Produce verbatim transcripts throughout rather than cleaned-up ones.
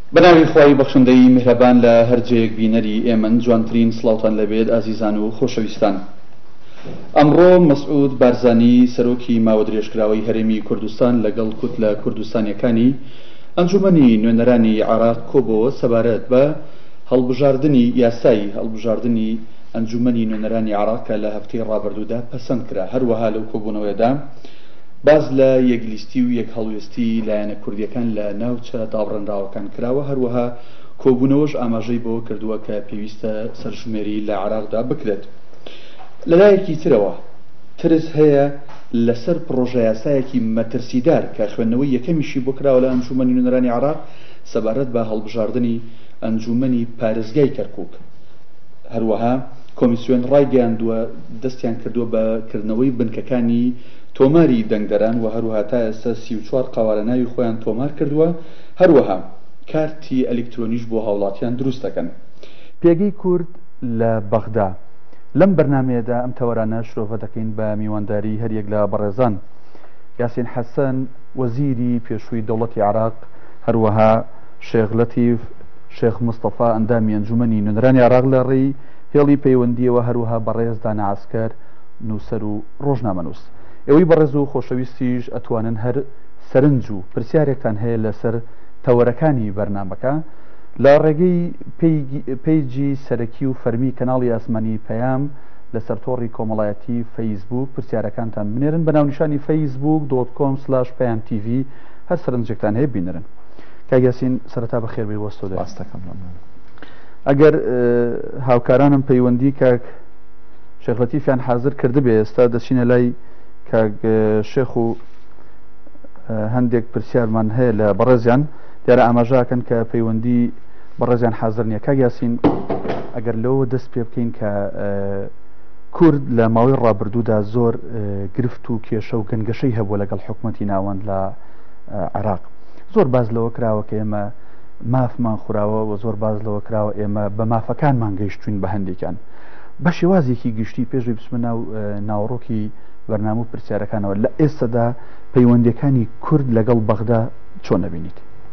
بەناوی خی بەخشندەی میهرەبان لە هەرجەیەک بینەری ئێمە جوانترین سڵاوتان لەبێت ئازیزان و خۆشەویستان. ئەمڕۆ مەسعود بارزانی سەرۆکی ماوە درێژکراوەی هەرێمی کوردستان لەگەڵ کوت لە کوردستانیەکانی ئەنجومەنی نوێنەرانی عێراق کۆبەوە سەبارەت بە هەڵبژاردننی یاسایی هەڵبژاردننی ئەنجومەنی نوێنەرانی عێراق کە لە هەفتەی ڕابردوودا پەسەند کرا. هەروەها لەو کۆبوونەوەیەدا باز لە یەکلیستی و یەک هەڵوێستی لایەنە کوردیەکان لە ناوچە داڕەنراوەکان کراوە. هەروەها کۆبوونەوەش ئاماژەی بەوە کردووە کە پێویستە سەرژمێری لە عێراقدا بکرێت. لەلایەکی ترەوە ترس هەیە لەسەر پرۆژە یاسایەکی مەترسیدار کە خوێندنەوەی یەکەمیشی بۆ کراوە لە ئەنجومەنی نوێنەرانی عێراق سەبارەت بە هەڵبژاردننی ئەنجومەنی پارێزگای کەرکووک. هەروەها کۆمیسیۆن ڕایگەیاندووە دەستیان کردووە بەکردنەوەی بنکەکانی تۆماری دەنگدەران و هەروەها تا ئێستا سی و چوار قاوارە ناوی خۆیان تۆمار کردووە. هەروەها کارتی ئەلکترۆنیش بۆ هاوڵاتیان دروست دەکەن. پێگەی کورد لە بەغدا لەم بەرنمەیەدا ئەم تەوەرانە شرۆڤە دەکەین بە میوانداری هەریەک لە بەڕێزان یاسین حەسەن وەزیری پێشووی دەوڵەتی عێراق، هەروەها شێخ لەتیف شێخ مستەفا ئەندامی ئەنجومەنی نوێنەرانی عێراق لە ڕێی هێڵی پەیوەندیەوە، هەروەها بەڕێز دانا عەسکەر نووسەر و ڕۆژنامەنووس. ئێوەی بەڕێز و خۆشەویستیش ئەتوانن هەر سەرنج و پرسیارێکتان هەیە لەسەر تەوەرەکانی بەرنامەکە لە ڕێگەی پیجی سەرەکی و فەرمی کەناڵی ئاسمانی پەیام لەسەر تۆڕی کۆمەڵایەتی فەیسبوک پرسیارەکانتان بنێرن بە ناونیشانی فەیسبوک دۆت کۆم سلاش پەیام تیڤی. هەر سەرنجێکتان هەیە بینەرن. کاگیاسین سەرەتا بەخێر بێ وەستۆ دەستەکەم. ئەگەر هاوکارانم پەیوەندی کاک شێخ لەتیفیان حاضر کردبێ ئێستا دەچینە لای کاک شێخ و هەندێک پرسیارمان هەیە لە بەڕێزیان دیارە ئاماژاکەن کە پەیوەندی بەڕێزیان حاضر نییە. کاگیاسین ئەگەر لەوە دەست پێ بکەین کە کورد لە ماوەی ڕابردوودا زۆر گرفت و کێشە و گەنگەشەی هەبووە لەگەڵ حکوومەتی ناوەند لە عێراق. زۆر باز لەوە کراوە کە ئێمە مافمان خوراوە و زۆر باز لەوە کراوە ئێمە بە مافەکانمان گەیشتوین بە هەندێکیان. بە شێوازێکی گشتی پێشوی بچمە ناو ناوڕۆکی بەرنامە و پرسیارەکانەوە لە ئێستادا پەیوەندیەکانی کورد لەگەڵ بەغدا چۆن نەبینیت؟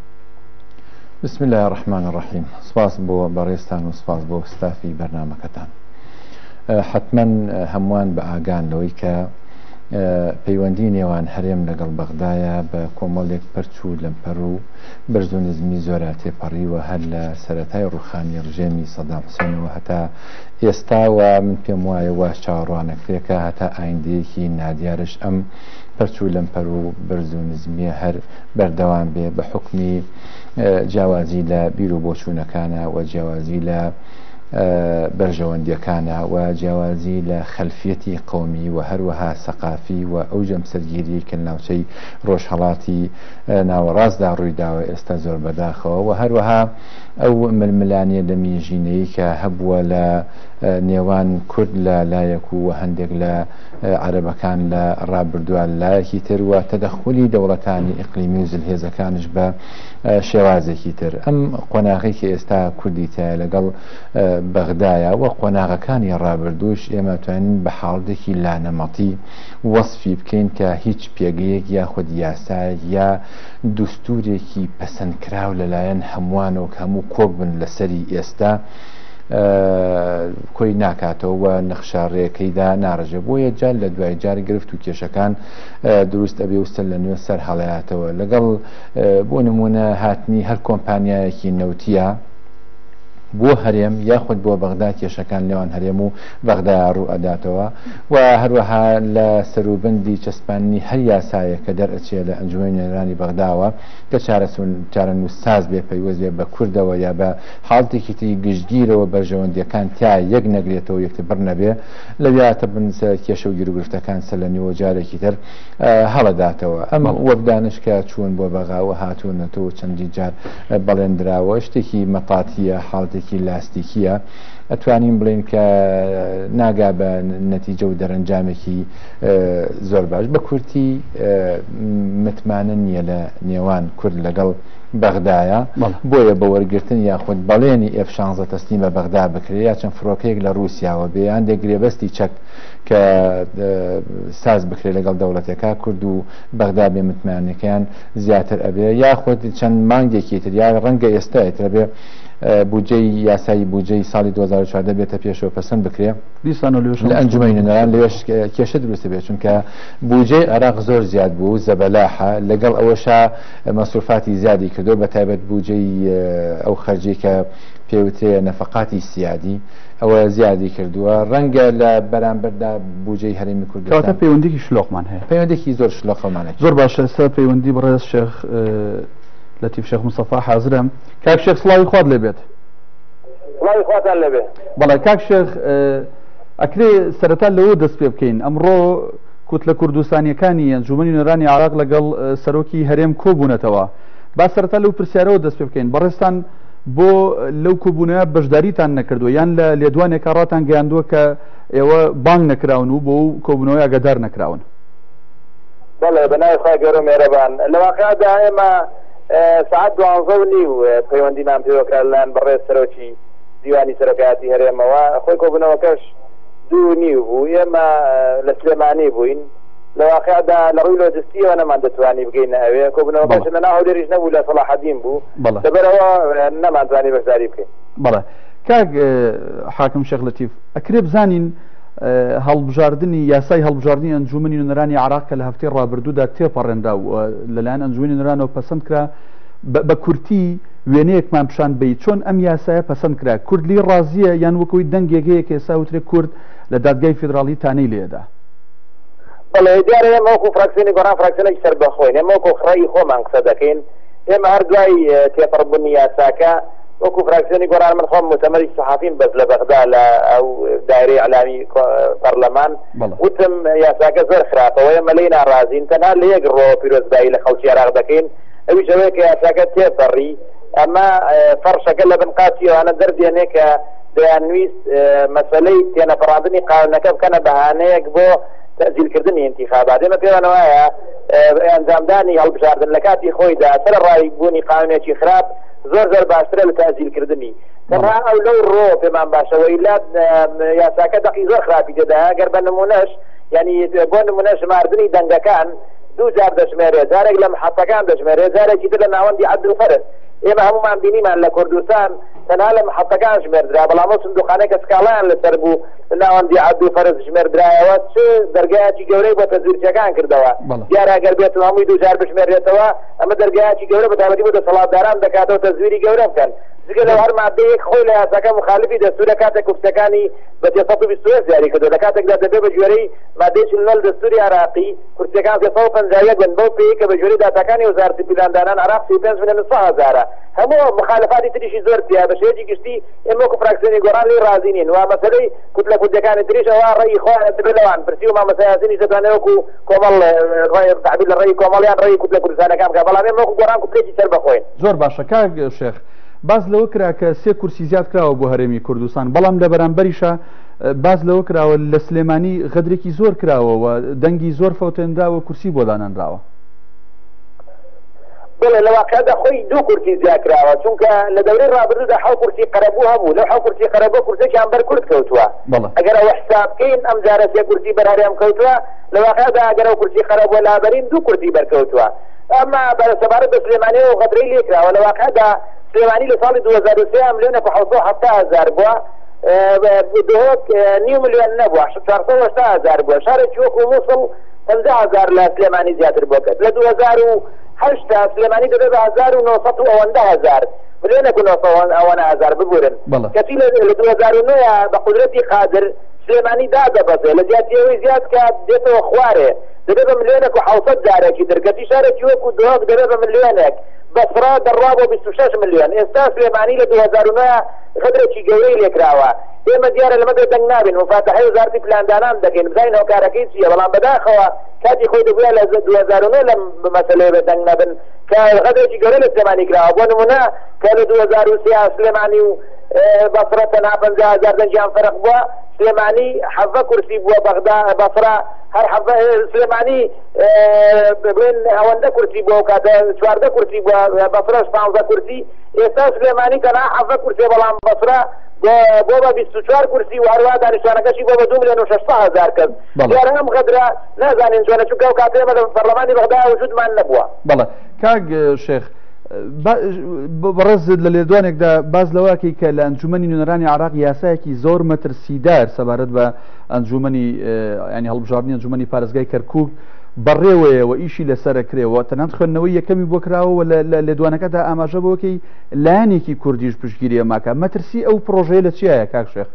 بسم الله الرحمن الرحیم. سپاس بۆ بەڕێستان و سپاس بۆ ستافی بەرنامەکەتان. حتما هەمووان بە ئاگان لەوەی کە پەیوەندی نێوان هەرێم لەگەڵ بەغدایە بە کۆمەڵێک پەرچوو لەمپەر و بەرز و نزمی زۆرە تێپەڕیوە هەر لە سەرەتای ڕوخانی ڕژێمی سەدام حوسێنەوە هەتا ئێستاوە من پێم وایە وا چاوەڕوانەکرێکە هەتا ئایندەیەکی نادیارش ئەم پەرچوو لەمپەر و بەرز و نزمیە هەر بەردەوام بێ بە حکمی جیاوازی لە بیر و بۆچوونەکانە و جیاوازی لە بەرژەوەندیەکانە و جیاوازی لە خەلفیەتی قەومی و هەروەها سەقافی و ئەو جەمسەرگیری کە ناوچەی ڕۆژهەڵاتی ناوەڕاستدا ڕوویداوە ئێستا زۆر بەداخەوە و هەروەها ئەو ململانیە لە میژینەی کە هەبووە لە نێوان کورد لە لایەک و هەندێک لە عەرەبەکان لە ڕابردووە لایەکی تر و تەدەخولی دەوڵەتانی ئیقلیمی و زلهێزەکانش بە شێوازێکی تر. ئەم قۆناغی کە ئێستا کوردی تایە لەگەڵ بەغدایە و قۆناغەکانی ڕابردووش ئێمە توانین بە حاڵدێکی لانەمەتی وەصفی بکەین کە هیچ پێگەیەک یاخود یاسایەک یا دوستورێکی پەسەندکراو لەلایەن هەمووانەوە کە هەموو کۆک بن لەسەری ئێستا کۆی ناکاتەوە نەخشارڕێەکەیدا ناڕژە. بۆیە جار لە دوای جار گرفت و کێشەکان دروست ئەبێ وستە لە نوێ سەر هەڵەیاتەوە لەگەڵ بۆ نمونە هاتنی هەر کۆمپانیایەکی نەوتیە بۆ هەرێم یاخود بۆ بەغدا کێشەکان لێوان هەرێم و بەغدا ڕوو ئەداتەوە و هەروەها لە سەروبەندی چەسپانی هەر یاسایە کە دەرئەچێ لە ئەنجومەنی نوێنەرانی بەغداوە کە چارە نووساز بێ پەیوەست بێ بە کوردەوە یا بە حاڵتێکی تری گشتگیرەوە بەرژەوەندیەکان تا یەک نەگرێتەوە یەکتر بڕ نەبێ لەویاتە بن کێشە و گیرگرفتەکان سەر لە نیوە جارێکی تر هەڵەداتەوە. ئەمە وەبدانش کە چوون بۆ بەغاوە هاتوونەتەوە چەندی جار بەڵێندراوە شتێکی مەتاتیە حاڵتێکی بەرنامەیەکی لاستیکیە ئەتوانین بڵین کە ناگا بە نەتیجە و دەرەنجامێکی زۆر باش. بە کورتی متمانە نییە لە نێوان کورد لەگەڵ بەغدایە، بۆیە بە وەرگرتن یاخود بەڵێنی ئێف شانزە تەسلیم بە بەغدا بکرێت یا چەند فڕۆکەیەک لە رووسیاوە بێ یان دەگرێبەستی چەک کە ساز بکرێت لەگەڵ دەوڵەتەکە کورد و بەغدا بێ متمانەکەیان زیاتر ئەبێ، یاخود چەند مانگێکی تر یا ڕەنگە ئێستایەترە بێ بودجەی یاسایی بودجەی ساڵی دوو هەزار و چواردە بێتە پێشەوە پەسەند بکرێ لە ئەنجومەی نوێنەران لەوێش کێشە دروستە بێت، چونکە بودجەی عێراق زۆر زیاد بوو زەبەلاحە، لەگەڵ ئەوەشا مەسروفاتی زیادی کردو بە تایبەت بودجەی ئەو خەرجی کە پێوترێ نەفەقاتی سیادی ئەوە زیادی کردووە، ڕەنگە لە بەرامبەردا بودجەی هەرێمی کوردستان کەواتە پەیوەندیی شلۆقمان هەیە، پەیوەندێکی زۆر شلۆقەمانێت. زۆر باشە. ئێستا پەیوەندی بەڕێز شێخ لەتیف شێخ مستەفا حازرم. کاک شێخ سڵاوی خوارد لێبێت. سڵاوی خواتان لەبێ. بەڵێ کاک شێخ ئەکرێ سەرەتا لەوە دەست پێ بکەین ئەمڕۆ کوتلە کوردستانیەکانی ئەنجومەنی نوێرانی عێراق لەگەڵ سەرۆکی هەرێم کۆبوونەتەوە، با سەرەتا لەو پرسیارەوە دەست پێ بکەین بەڕێستان بۆ لەو کۆبوونەوە بەشداریتان نەکردووە یان لە لێدوانێکە ڕاتان گەیاندووە کە ئێوە بانگ نەکراون و بۆ ئەو کۆبوونەوەی ئاگادار نەکراون؟ بەڵێ بەناوی خوا گەورە مێرەبان لە واقعدا ئێمە سعات دوانزە و نیو پەیوەندیمان پێوەکە لەلایەن بەڕێز سەرۆکی دیوانی سەرۆکایەتی هەرێمەوە، خۆی کۆبوونەوەکەش دوو نیو بوو، ئێمە لە سلێمانی بووین، لە واقعدا لە ڕووی لۆجستیەوە نەمان دەتوانی بگەینە ئەوێ کۆبوونەوەکەش لە ناو هەولێریش نەبوو لە سەلاحەدین بوو، لەبەرەوە نەمانتوانی بەشداری بکەین. بەڵێ کاک حاکم شێخ لەتیف ئەکرێ بزانین هەڵبژاردننی یاسای هەڵبژاردننی ئەنجومەنی نوێنەرانی عێراق کە لە هەفتەی ڕابردوودا تێپەڕێنرا و لەلایەن ئەنجومەنی نوێنەرانەوە پەسەند کرا بە کورتی وێنەیەکمان پیشان بی چۆن ئەم یاسایە پەسەند کرا، کورد لی ڕازیە یان وەکەوەی دەنگێکەیە کە ئێستا وترێ کورد لە دادگای فیدراڵی تانەی لێدا؟ بەڵێ دیارە ئێمە وەکو فراکسیۆنی گۆڕان فراکسیۆنێکی سەربەخۆین، ئێمە وەکو خڕەی خۆمان قسە دەکەین، ئێمە هەر دوای تێپەڕبوونی یاساکە وەکو فراکسیۆنی گۆڕان من خۆم مؤتەمەری سەحافین بەس لە بەغدا لە ئەو دایرەی ئەعلامی پەرلەمان وتم یاساکە زۆر خراپەوە، ئێمە لێی ناڕازین، تەنها لە یەک ڕۆ پیرۆزبایی لە خەڵکی عێراق دەکەین، ئەویش ئەوەیە کە یاساکە تێپەڕی، ئەمە فەرشەکە لە بنقاتی ئەوانە دەردێنێ کە دەیانویست مەسەلەی تێنەپەڕاندنی قانونەکە بکەنە بەهانەیەک بۆ تەزیلکردنی انتخابات. ئێمە پێوانە وایە ئەنجامدانی هەڵبژاردن لە کاتی خۆیدا سەر ڕای بوونی قانونێکی خراپ زۆر زۆر باشترە لە تەزیلکردنی، تەنها ئەو لەو ڕۆ پێمان باشەوەی لات یاساکە دەقی زۆر خراپی تێدایە، گەر بە نمونەش ینی بۆ نمونە ژماردنی دەنگەکان دوو جار دەژمێرێت، جارێک لە محەتەکان دەژمێرێت، جارێکی تر لە ناوەندی عەدل و فەرز. ئێمە هەمومان بینیمان لە کوردستان تەنها لە محەتەکان ژمێردرا، بەڵام ئەو سندوقانەی کە سکاڵیان لەسەر بوو لە ناوەندی عەدل و فەرز ژمێردرایەوە چ دەرگایەکی گەورەی بۆ تەزویرچیەکان کردەوە، دیارە ئەگەر بێت هەمووی دوو جار بژمێرێتەوە ئەمە دەرگایەکی گەورە بە تایبەتی بۆ دەسەڵاتداران دەکاتەوە تەزویری گەورە بکەن، جگە لەو هەر مادەیەک خۆی لە یاساکە مخالفی دەستورە کاتێک کوفتەکانی بە سێسەد و بیست و یەک جاری کردو، لە کاتێکدا دەبێت بە ژێرەی مادەی چل نۆ دەستوری عێراقی کورسیەکان سێسەد و پەنجا و یەک بن، بەو پێی کە بە ژێرەی داتاکانی وەزارەتی پلاندانان عێراق سی و پێنج ملیۆن و سەد هەزارە، هەموو مخالفاتی تریشی زۆر تیا بە شێوەیەکی گشتی ئێمە وەکو فراکسیۆنی گۆڕان لێی رازی نین، وا مەسەلەی کوتلە کوردەکانی تریش ئەوە ڕێی خۆیان دەبێت لەوان پرسی و مامەسا یاسینیش دەتوانێت وەکو کۆمەڵ تعبیر لە ڕێی کۆمەڵیان ڕێی کوتلە کوردستانەکان بکات، بەڵام ئێمە وەکو گۆڕان کوتلێکی سەربەخۆین. زۆر باشە کاک شێخ، باز لەوە کرا کە سێ کورسی زیاد کراوە بۆ هەرێمی کوردستان، بەڵام لە بەرامبەریشە باز لەوە کراوە لە سلێمانی غەدرێکی زۆر کراوەوە، دەنگی زۆر فەوتێنراوە، کورسی بۆ دانەنراوە. بڵێ لە واقعدا خۆی دوو کورسی زیاد کراوە، چونکە لە دەورەی ڕابردوودا حەو کورسی قەرەبوو هەبوو، لەو حەو کورسی قەرەبوو کورسێکیان بەر کورد کەوتووە، ئەگەر ئەوە حساب بکەین ئەم جارە سێ کورسی بەرهەرێم کەوتووە، لە واقعدا ئەگەر ئەو کورسی قەرەبووە لابەرین دوو کورسی بەرکەوتووە، ئەمما بەسەبارەت بە سلێمانی و غەدرەی لێکراوە، لە واقعدا سلێمانی لە ساڵی دوو هەزار و سێ ملیۆنە حەوت و هەفتە هەزار بووە، دهۆک نیو ملیۆن نەبووە، چوارسەد و هەشتا هەزار بووە، شارێکی وەکو مووسڵ پەنجا هەزار لە سلێمانی زیاتر بووە، لە دوو هەزار و هەشتا سلێمانی دەبێت بە هەزار و نۆسەد و ئەوەندە هەزار ملیۆنێک و نۆسەد ئەوەنە هەزار ببورن، کەچی لە دوو هەزار و نۆیە بە قودرەتی قادر سلێمانی دادەبەزێ لە زیاتیەوەی زیاد کە دێتەوە خوارێ دەبێت بە ملیۆنێک و حوسەد جارێکی دەرگەتی شارێکی وەکو دۆک دەبێت بە ملیۆنێک بەسرا دەڕوا بۆ بیست و شەش ملیۆن ئێستا سلێمانی لە دوو هەزار و نۆ خدرێکی گەورەی لێکراوە ئێمە دیارە لەمە دەنگ نابین مفاتەحەی وزارەتی پلاندانان دەکەین بزانین هۆکارەکەی چییە بەڵام بەداخەوە کاتی خۆی دەبووە لە دوو هەزار و نۆ لەم مەسەلەیە بە دەنگ نەبن کە خدرێکی گەورە لە سلێمانی کراوە بۆ نمونە کە لە دوو هەزار و سێ سلێمانی و بەسرە تەنها پەنجا هەزار دەنگیان فەرق بووە سلێمانی حەڤە کورسی بووە بەغدا بەسرا هەر حەڤە سلێمانی بڵێن ئەوەندە کورسی بووە و کاتە چواردە کورسی بووە بەسرەش پانزدە کورسی ئێستا سلێمانی تەنها حەڤە کورسێ بەڵام بەسرا بۆ بە بیست و چوار کورسی و هەروە دانیشتوانەکەشی بۆ بە دوو ملیۆن و شەشسەد هەزار کەس دیارە ئەم غەدرە نازانین چۆنە چونکە ئەو کاتە ئێمە لە پەرلەمانی بەغدا وجودمان نەبووە. بەڵێ کاک شێخ بەڕێز لە لێدوانێکدا باز لەواکەی کە لە ئەنجومەنی نوێنەرانی عراق یاسایەکی زۆر مەترسیدار سەبارەت بە ئەنجومەنی ینی هەڵبژاردننی ئەنجومەنی پارێزگای کەرکووک بەڕێوەیەوە ئیشی لەسرە کرێەوە تەنانەت خوێندنەوەی یەکەمی بۆ کراوە لە لێدوانەکەدا ئاماژە بۆکەی لایەنێکی کوردیش پشتگیری ئەماکە مەترسی ئەو پرۆژەیە لە چیایە کاک شێخ؟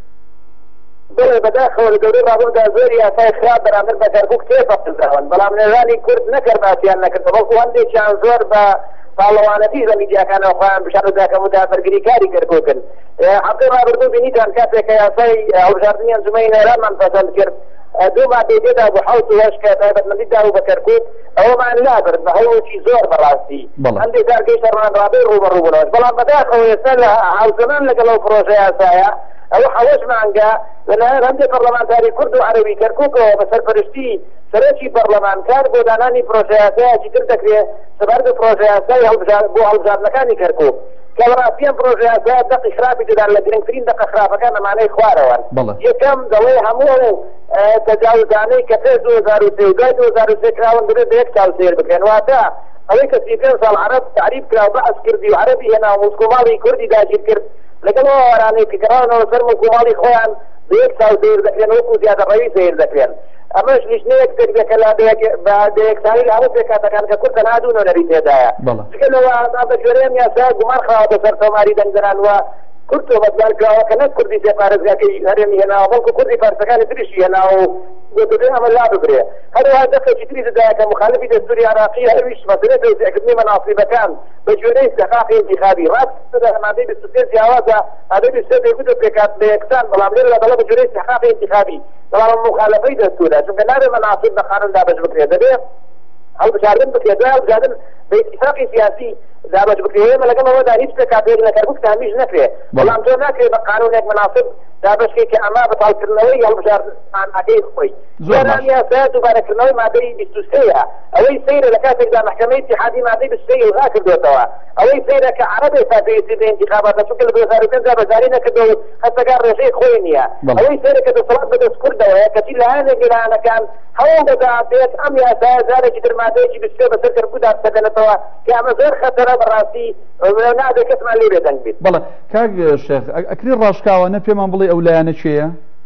بڵێ بەداخەوە لە دەورەی ڕابردوودا زۆری یاسای خراپ بەرامبەر بە کەرکووک تێپەڕدراون بەڵام نێژانی کورد نەکرداتیان نەکرد بەڵکو هەندێکیان زۆر بە پاڵەوانەتی لە میدیاکانەوە خۆیان بشاردەکەم و دابەرگری کاری کەرکووکن هەفتەی ڕابردوو بینیتان کاتێک کە یاسای هەڵبژاردننی ئەنجومەنی نوێنەرانمان پەسەند کرد دوو مادەی تێدا بۆ حەوت و هەشت کە تایبەتمەندی دابوو بە کەرکووک ئەوەمان لابرد بە هەوڵێکی زۆر بەڕاستی هەندێک جار گەیشتە ڕوانڕابەی ڕوبەڕووبوونەوەش بەڵام بەداخەوە ئێستا لە هاوزەمان لەگەڵ ئەو پرۆژە یاسایە ئەوە حەوەش مانگە لەلایەن هەندێک پەرلەمانتاری کورد و عەرەبی کەرکووکەوە بە سەرپەرشتی سەرۆکی پەرلەمانکار بۆ دانانی پرۆژە یاسایەکی تر دەکرێت سەبارەت بە پرۆژە یاسای بۆ هەڵبژاردنەکانی کەرکووک کە بەڕاستیان پرۆژە یاسایە دەقی خراپی تێدان لە گرنگترین دەقە خراپەکان ئەمانەی خوارەوەن یەکەم دەڵێ هەموو تەجاوزانەی کە پێش دوو هەزار و سێ و دوای دوو هەزار و سێ کراون دەبێت بە یەک چاوسێر بکرێن واتە ئەوەی کە سی پێنج ساڵ عەرەب تعریف کرا و بەعس کردی و عەرەبی هێنا و موسکۆماڵی کوردی داگیر کرد لەگەڵ ئەو وەرانەی کە گەڕاونەوە سەر موسکۆماڵی خۆیان بە یەک چاوسێر دەکرێن وەکو زیادە ڕەوی سێر دەکرێن ئەمەش لیژنەیەک دەکرێت لە دەیەکسانی لە هەموو پێکاتەکان کە کورد تەنها دوو نوێنەری تێدایە چکەلەوە بە جۆرەیەم یاسا گومان خراوەتە سەر تۆماری دەنگدەران وە کورد تۆمەتبار کراوە کە نەک کوردی سێپارێزگاکەی هەرێمی هێناوە بەڵکو کوردی فارسەکانی تریشی هێناوە و گوتوبێ ئەمە لا بگرێ هەروەها دەخێکی تری دەدایە کە مخالفی دەستوری عراقی ئەویش مەسەلەی تەوزیعکردنی مەناسیبەکان بە جوێرەی استحقاقی انتخابی ڕاست مادەی بیست و سێ جیاوازە مادەی بیست و سێ دەیگوتە پێکات بە یەکسان بەڵام لێرە لەگەڵە بە جوێرەی استحقاقی انتخابی بەڵام مخالفەی دەستورە چونکە نابێ مەناسیب بە قانون دابەش بکرێت دەبێت هەڵبژاردن بکرێت دوای هەڵبژاردن بە اتفاقی سیاسی دابەش بکرێت ئێمە لەگەڵەوەدا هیچ پێکاتێک لە کەرکووک تامیش نەکرێت بەڵام تۆ ناکرێت بە قانونێک مناسب دابشکێک کە ئەما بەتاڵکردنەوەی هەڵبژاردنەکەی خۆی زۆران یاسا دووبارەکردنەوەی مادەی بیست و سێیە ئەوەی سەیرە لە کاتێکدا محکەمەی اتحادی مادەی بیست و سێ ئیلغا کردوێتەوە ئەوەی سەیرە کە عەرەبێ پێویستی بە انتخاباتە چونکە لە دوو هەزار و پێنج بەجاری نەکردەوە هەستەکان ڕێژەی خۆی نییە ئەوەی سەیرە کە دەسەڵات بەدەست کوردەوەیە کەچی لایەنێک لایەنەکان هەوڵ دەدا بێت ئەم یاسایە جارێکی تر مادەیەکی بیست و سێ بەسەر کەرکوودا بسەکەنێتەوە کە ئەمە زۆر خەتەرە بەڕاستی نابێت کەسمان لێ بێدەنگ بێت. بەڵێ کاک شێخ ئەکری ڕاشکاوانە پێمان بڵێ ئەو لایەنە چێیە؟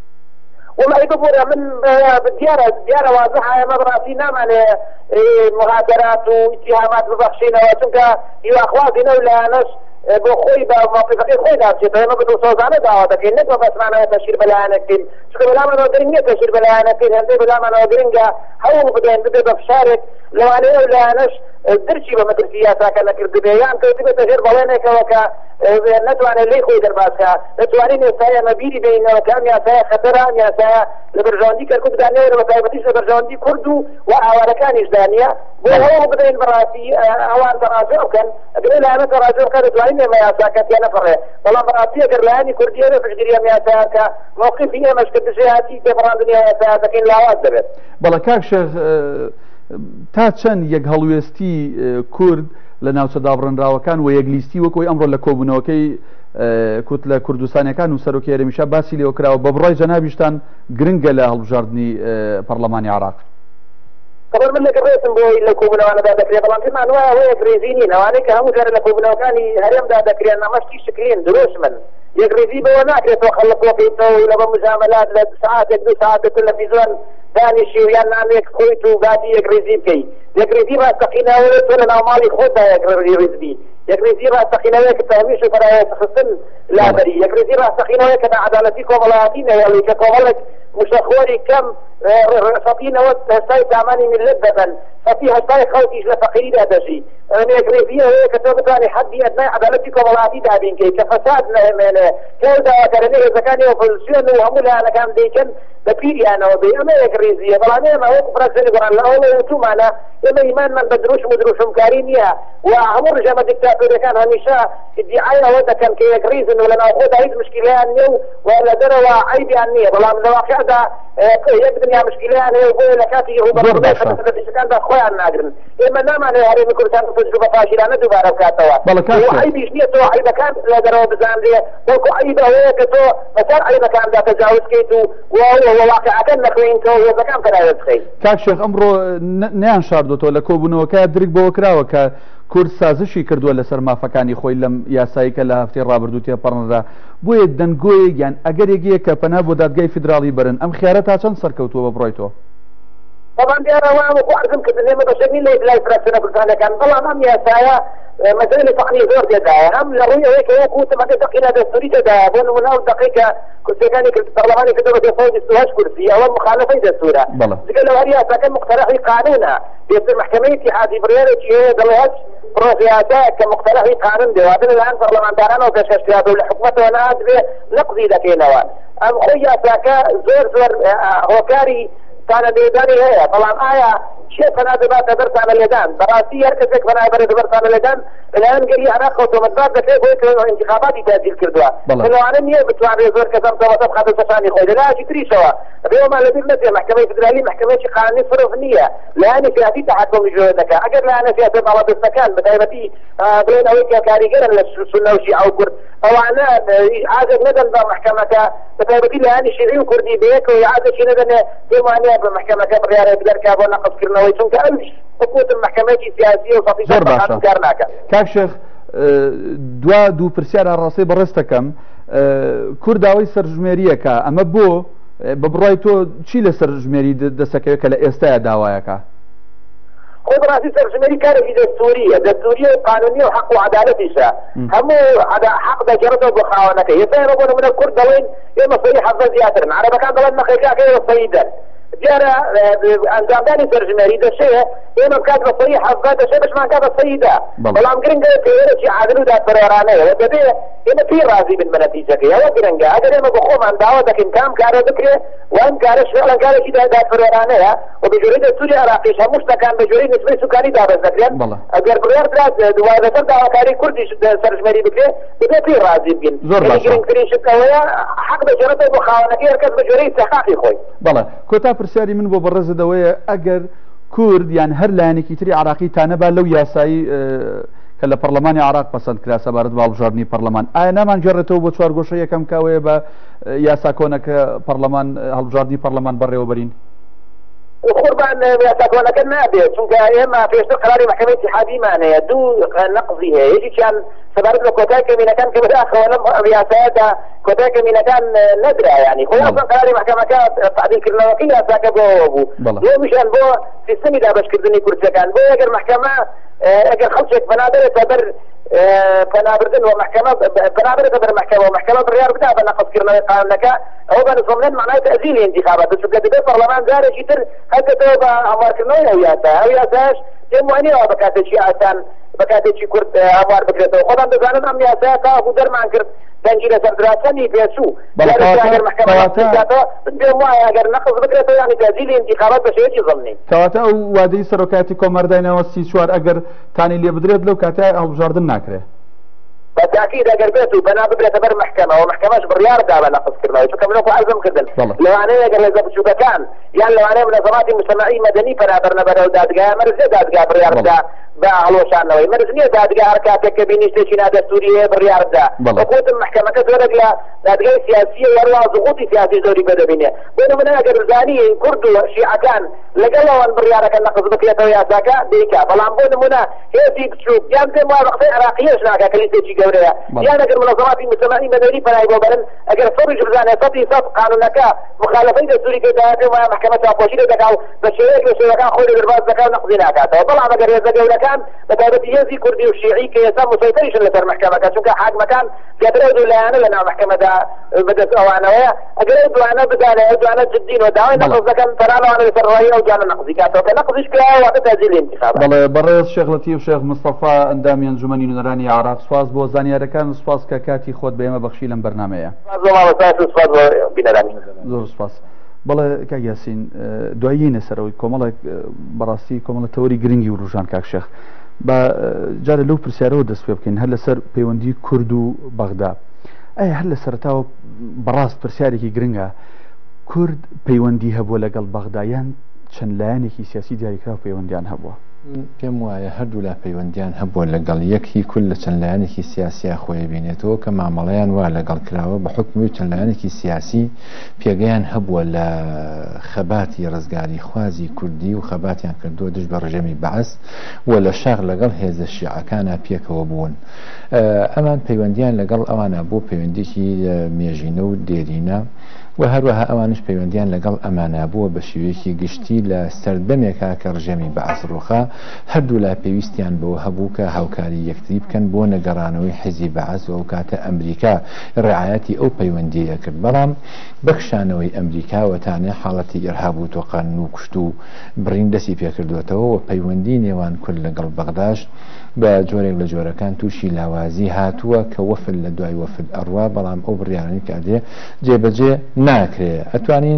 والله بقول من ديارة ديارة واضحة ما براسي نعمل مهاجرات واتهامات ببخشينا وشنكا يو أخواتنا ولا ناس بخوي بموقفك خوي دار شيء ما بدو صوزانة دعوة كين نجوا بس معنا تشير بلانا كين شو بلا ما نقدرين تشير بلانا كين هندي بلا ما نقدرين جا هو بدين بدي بفشارك لو أنا ولا ناس درشي بمدرسيات كان كرد بيان كده تشير بلانا كوكا نتواني لي خوي درباسكا نتواني نسايا مبيري بيننا وكام يا سايا خطرة يا سايا لبرجاندي كركوب دانيا ولا تايبتيش لبرجاندي كردو وأواركان إجدانيا وهو بدين براسي أوان تراجع وكان قبل لا أنا تراجع كان تواني ما يساكت يا نفره والله براسي أقر لاني كردية فجرية ما يساكا موقفي مش كتشياتي كبراندني يا سايا لكن لا وادبت بلا كاك شيخ تا چەند یەک هەڵوێستی کورد لە ناوچە دابڕێنراوەکان و یەکلیستی وەکەوەی ئەمڕۆ لە کۆبوونەوەکەی کوت لە کوردستانیەکان و سەرۆکی هەرێمیشە باسی لێوە کراوە بە بڕای جەنابیشتان گرنگە لە هەڵبژاردننی پەرلەمانی عراق. خبر من لەگە ڕێتم بۆی لە کۆبوونەوانەدا دەکرێت بەڵام پێمان وایە ئەوەیە کرێزینی ئەوانەی کە هەموو جارە لە کۆبوونەوەکانی هەرێمدا دەکرێن ئەمەشتی شکلین دروست من یەکڕێزی بەوە ناکرێتەوە خەڵک کۆپیتەوە لە بە مجاملات لە ساعاتێک دو ساعتێک تەلەڤیزۆن دانیشی و یان نامێک خۆیت و گاتی یەکڕێزی بکەیت یەکڕێزی ڕاستەقینەوەی تۆ لە ناوماڵی خۆتدا یەکڕێزی یەکڕێزی ڕاستەقینەوەی کە تەهمیش و بەرایەت خستن لابەری یەکڕێزی ڕاستەقینەوەی کە نەعەدالەتی کۆمەڵایەتی نەهێڵی کە کۆمەڵێک مشەخۆری کەم سەتی نەوەت هەستای تامانی ملت دەبن سەتی هەستای خەڵکیش لە فەقیریدا دەژی ئەمێگرێڤیە هەیە کە تۆ بتوانێت حەدی ئەدنای عەدالەتی کۆمەڵاتی دابینکەی کە فەساد نەهێمێنێ کە داواکارانەی هێزەکانی ئۆپۆزیسیۆن و هەموو لایەنەکان دەیکەن بە پیریانەوە بێ ئەمە یەک ڕێزیە بەڵام ئێمە وەکو فراکسیۆنی گۆڕان لە ئەوڵێ وتومانە ئێمە ئیمانمان بە دروشم و دروشمکاری نییە و هەموو ڕژەمە دیکتاتۆریەکان هەمیشە ادعای ئەوە دەکەن کە یەک ڕیزن و لە ناوخۆدا هیچ مشکلیان نییە و لە دەرەوە عیبیان نییە بەڵام لە واقعدا یەک دنیا مشکلیان هەیە و بۆیە لە کاتی ڕوبەڕوودەکاندا خۆیان ناگرن ئێمە نامانەوێت هەرێمی کوردستان تەجروبە پاشیرانە دووبارە بکاتەوە و عیبیش نییە تۆ عیبەکان لە دەرەوە بزانرێ بەڵکو عیب ئەوەیە کە تۆ بەسەر عیبەکاندا تەجاوز بکەیت و واقعەکان نەخوێنیتەوە هێزەکان پەناوێت بخەیت. کاک شێخ ئەمڕۆ نیان شاردۆتەوە لە کۆبوونەوەکە درک بەوە کراوە کە کورد سازشی کردووە لەسەر مافەکانی خۆی لەم یاساییکە لە هەفتەی ڕابردوو تێپەڕنەدا بۆیە دەنگۆیەک یان ئەگەرێکیە کە پەنا بۆ دادگای فیدراڵی بەرن ئەم خیارە تا چەند سەرکەوتووە بە بڕۆی تۆ؟ طبعا دیارەوە وەکو عەرزم کردن ئێمە بەشەرنی لە لای فراکسیۆنە بورتانەکان بەڵام ئەم یاسایە مەسەلەی فەقری زۆر تێدایە هەم لە ڕووی ئەوەی کە وەکو وتمەکە دەقینا دەستوری تێدایە بۆ نمونە ئەو دەقیکە کورسیەکانی پەرلەمانی کردووە بە دەسەوە بیست و هەشت کورسی ئەوە مخالفەی دەستورە جگە لەو هەر یاساکە مقتەرحی قانونە بێتر محکەمەی اتحادی بڕیارێکی هەیە دەڵێ هەچ پرۆسیاسە کە مقتەرحی قانون بێ واتە لەلایەن پەرلەمانتارانەوە پێشکەشکراتەوە و لە حکوومەتەوە نادبێ نەقضی دەکەینەوە ئەم خۆی یاساکە زۆر زۆر هۆکاری تانە لێدانی هەیە بەڵام ئایا شێ پەنا دەباتە بەرتانە لێدان بەڕاستی هەر کەسێک پەنا بەرێ بەرتانە لێدان لەلایەن گەلی عراق ئۆتۆمەتبات دەکرێت بۆی کە انتخاباتی تاجیل کردووە لەوانە نییە بتوانێت زۆر کەسم تەوەتە بخاتە سەشانی خۆی لەلایەکی تریشەوە بێوەمان لەبیر نەبێ محکەمەی فدرالی محکەمەیەکی قانونی صرف نییە لایەنی سیاسی تحکمی ژۆر دەکات ئەگەر لایەنە سیاسی ماڵەدەستەکان بەتایبەتی بڵێن ئەوەی کە کاریگەرن لە سونە و شیعە و کورد ئەوانە ئاگەر نەدەن بە محکەمەکە بەتایبەتی لایەنی شیعی و کوردی بەیەکەوە ئاگەرشی نەدەنێ پێم وانەیە بە محکەمەکە بڕیارێک بدەرکا بۆ نەقضکردنەوەی چونکە ئەویش حکومەتم محکمەیەکی سیاسی و سەڵی کار ناکات. کاک شێخ دوا دوو پرسیارە ڕاستی بەڕێستەکەم کورد داوای سەرژمێریەکە ئەمە بۆ بە بڕای تۆ چی لە سەرژمێری دەسەکەوێت کە لە ئێستاە داوایەکە؟ خۆ بەڕاستی سەرژمێری کارێکی دەستوریە دەستوریە و قانونی و حەق و عەدالەتیشە هەموو حەق دەگەڕێتەوە بۆ خاوەنەکەی ئێستا بۆ نمونە کورد دەڵێن ئێمە سەی حەزە زیاترن عەرەبەکان دەڵێن نەخێکاکە ئێوە سەیدەن دیارە ئەنجامدانی سەرژمێری دەشەیە ئێمە بکات بە سەی حەزە دەشێ بشمان کات بە سەیدا بەڵام گرنگە پێوەرێکی عادل و دادپەروەرانەیە دەبێ ئێمە پێی ڕازی بن بە نەتیجەکەی ئەوە گرنگە ئەگەر ئێمە بە خۆمان داوا دەکەین کام کارە بکرێ و ئەم کارەش فعڵەن کارێکی دادپەروەرانەیە و بە جۆرەی دەستوری عێراقیش هەموو شتەکان بە جۆرەی نسبەی سوکانی دابەز دەکرێن ئەگەر بڕیار درات دوای لەسەر داواکاری کوردیش سەرژمێری بکرێ دەبێ پێی ڕازی بگین گرنگترین شت ئەوەیە حەق دەگەڕێتەوە بۆ خاوەنەکەی هەر کەس بە جۆرەی استحقاقی خۆی. بەڵێ کۆتا پرسیاری من بۆ بەڕێزەوەیە ئەگەر کورد یان هەر لایەنێکی تری عراقی تانەبا لەو یاسایی کە لە پەرلەمانی عراق پەسەند کرا سەبارەت بە هەڵبژاردننی پەرلەمان ئایا نامانگەڕێتەوە بۆ چوارگۆشە یەکەم کاوەیە بە یاسا کۆنەکە پەرلەمان هەڵبژاردننی پەرلەمان بەڕێوە بەرین؟ قوربان یاساکۆنەکە نابێت چونکە ئێمە پێشتر قەراری محکەمەی اتحادیمان هەیە دوو نەقضی هەیە یەکێکیان سەبارەت بە کۆتای کەمینەکان کە بەداخەوە لەم یاسایەدا کۆتای کەمینەکان نەدرا یعنی خۆ ئەسڵەن قەراری محکەمەکە تعدیلکردنەوەکەی یاساکە بۆ بوو دومیشیان بۆ سیستەمی دابەشکردنی کورسەکان بۆ ئەگەر محکەمە ئەگەر خەڵکێک بەنادرێتە بەر پەنابردن و محکمە پەنابرێتە بەر محکەمە و محکەمە بڕیار بدا بە نەقضکردنەوەی قانونەکە ئەوە بە نسبەت معنای تەزیلی انتخابات چونکە دەبێت پەرلەمان جارێکی تر هەکەتەوە بە هەموارکردنەوەی ئەو یاسا ئەو یاساش پێم وانیەوە بە کاتێکی ئاسان بە کاتێکی کورد هەموار بکرێتەوە خۆتان دەزانن ئەم یاسایە تاکو دەرمان کرد دەنگی لەسەر دراسەنی پێچوو ئەگەر محکەمە پێم وایە ئەگەر نەقض بکرێتەوە یانی تەزیلی انتخابات بە شێوەیەکی ضمنی کەواتە ئەو وادەی سەرۆکاتی کۆمەرداینەوە سی چوار ئەگەر تانی لێ بدرێت لەو کاتای هەڵبژاردن ناکرێت بالتأكيد أجر بيته بنا بقرة بر محكمة ومحكمة بريار دابا نقص كرنا شو كم نقول عزم كذن لو أنا أجر إذا شو كان يعني لو أنا منظمات مجتمعية مدنية فأنا برنا برا دادجا مرزة دادجا بريار دا بعلوشان نوي مرزنية دادجا حركات كبيني تشينا دستورية بريار دا وقوة المحكمة كذا لا دادجا سياسية ولا ضغوط سياسي زوري بدا بينه بينما أنا أجر زاني كرد شيعة كان لقوا أن بريار كان نقص بقية ويا زكاة ديكا بلام بينما هي في بتشوف يعني ما وقت عراقية شناكا كليسة گەورەیە یان ئەگەر منظماتی مجتمعی مدنی پەنای بۆ بەرن ئەگەر سەڕی بزانێ سەدی سەد قانونەکە مخالفەی دەستوری کردایە پێوایە محکەمە چاوپۆشی لێ دەکا و بە شێوەیەک لە شێوەکان خۆی لەبەرباز دەکا و نەقضی ناکاتەوە بەڵام ئەگەر هێزە گەورەکان بە تایبەتی هێزی کوردی و شیعی کە ئێستا مسەیطەریشن لەسەر محکەمەکە چونکە حاکمەکان زیاتر ئەو دوولایانە لە ناو محکەمەدا بەدەست ئەوانەوەیە ئەگەر ئەو دوانە بدانێ ئەو دوانە جددین و داوای نەقض دەکەن بەرانەوانە لەسەر ڕای ئەو دوانە نەقضی کاتەوە کە نەقضیش کراوە واتە تەجیل انتخاب بەڵێ بەڕێز شێخ لەتیف شێخ مستەفا ئەندامی ئەنجومەنی نوێنەرانی عراق سواز بۆ زانیاریەکان سواز کە کاتی خۆت بە ئێمە بەخشی لەم بەرنامەیە زۆر سپاس. بەڵێ کاک یاسین دوایینە سەرەوەی کۆمەڵێک بەڕاستی کۆمەڵە تەوەری گرنگی و ڕوژان کاک شێخ بە جارە لەو پرسیارەوە دەست پێ بکەین هەر لەسەر پەیوەندی کورد و بەغدا ئەی هەر لە سەرتاوە بەڕاست پرسیارێکی گرنگە کورد پەیوەندی هەبووە لەگەڵ بەغدایان چەند لایەنێکی سیاسی دیاریکراو پەیوەندیان هەبووە پێم وایە هەردوو لا پەیوەندیان هەبووە لەگەڵ یەکی کورد لە چەند لایەنێکی سیاسیا خۆی بینێتەوە کە مامەڵەیان وا لەگەڵ کراوە بە حکمی چەند لایەنێکی سیاسی پێگەیان هەبووە لە خەباتی ڕزگاری خوازی کوردی و خەباتیان کردووە دژ بە ڕژەمی بەعەس و لە شاغ لەگەڵ هێزە شیعەکانە پێکەوە بوون ئەمان پەیوەندیان لەگەڵ ئەوانە بۆ پەیوەندێکی مێژینە و دێرینە و هەروەها ئەوانش پەیوەندیان لەگەڵ ئەمانە بووە بە شێوەیەکی گشتی لە سەردەمێکا کە ڕژەمی بەعەس ڕووخا هەردوو لا پێویستیان بەوە هەبوو کە هاوکاری یەکتری بکەن بۆ نەگەڕانەوەی حیزبی بەعەس و ئەو کاتە ئەمریکا ڕعایەتی ئەو پەیوەندیە کرد بەڵام بەخشانەوەی ئەمریکا وەتانێ حاڵەتی ئێرهاب و تۆقان و کوشت و بڕین دەستی پێکردوێتەوە و پەیوەندی نێوان کورد لەگەڵ بەغداش بە جۆرێک لە جۆرەکان تووشی لاوازی هاتووە کە وەفل لە دوای وەفل ئەڕوا بەڵام ئەو بڕیارانی کادێ جێبەجێ ناکرێ ئەتوانین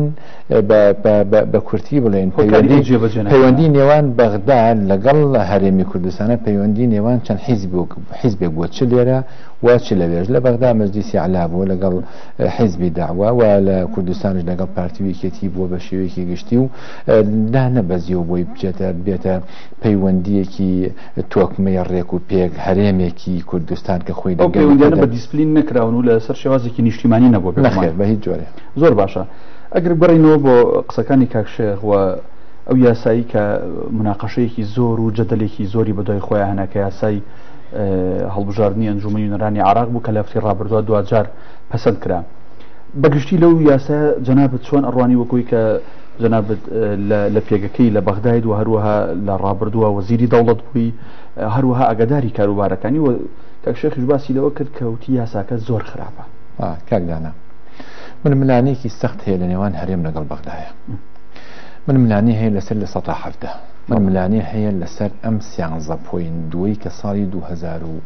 بە کورتی بڵێن پەیوەندی نێوان بەغدا لەگەڵ هەرێمی کوردستانە پەیوەندی نێوان چەند حیزبێک بووە چ لێرە و چ لەوێژ لە بەغدا مەجلیسی عەلا بووە لەگەڵ حیزبی داعوا و لە کوردستانش لەگەڵ پارتی ویکێتی بووە بە شێوەیەکی گشتی و دا نەبەزیەوە بۆی بچێتە بێتە پەیوەندیەکی تۆکمەی ڕێک و پێک هەرێمێکی کوردستان کە خۆی پەیوەندیانە بە دیسپلین نەکراون و لەسەر شێوازێکی نیشتیمانی نەبووە نەخێر بە هیچ جۆرێ زۆر باشە ئەگەر بڕینەوە بۆ قسەکانی کاک شێخ و ئەو یاسایی کە مناقەشەیەکی زۆر و جەدەلێکی زۆری بەدوای خۆیان هەنا کە یاسای هەڵبژاردننی ئەنجومەنی نوێنەرانی عراق بوو کە لە هەفتەی ڕابردووە دوجار پەسەند کرا بەگشتی لەو یاسا جەنابەت چۆن ئەڕوانی وەکوی کە جەنابەت لە پێگەکەی لە بەغداد و هەروەها لە ڕابردووە وەزیری دەوڵەت بووی هەروەها ئاگاداری کاروبارەکانی و کاک شێخیش باسی لەوە کرد کە وتی یاساکە زۆر خراپە کاکدانا من ملانێکی سەخت هەیە لە نێوان هەرێم لەگەڵ بەغدایە من ملانی هەیە لەسەر لە سەد حەفدە من ملانی هەیە لەسەر ئەم سیانزە پۆین دوی کە ساڵی دوو هەزار و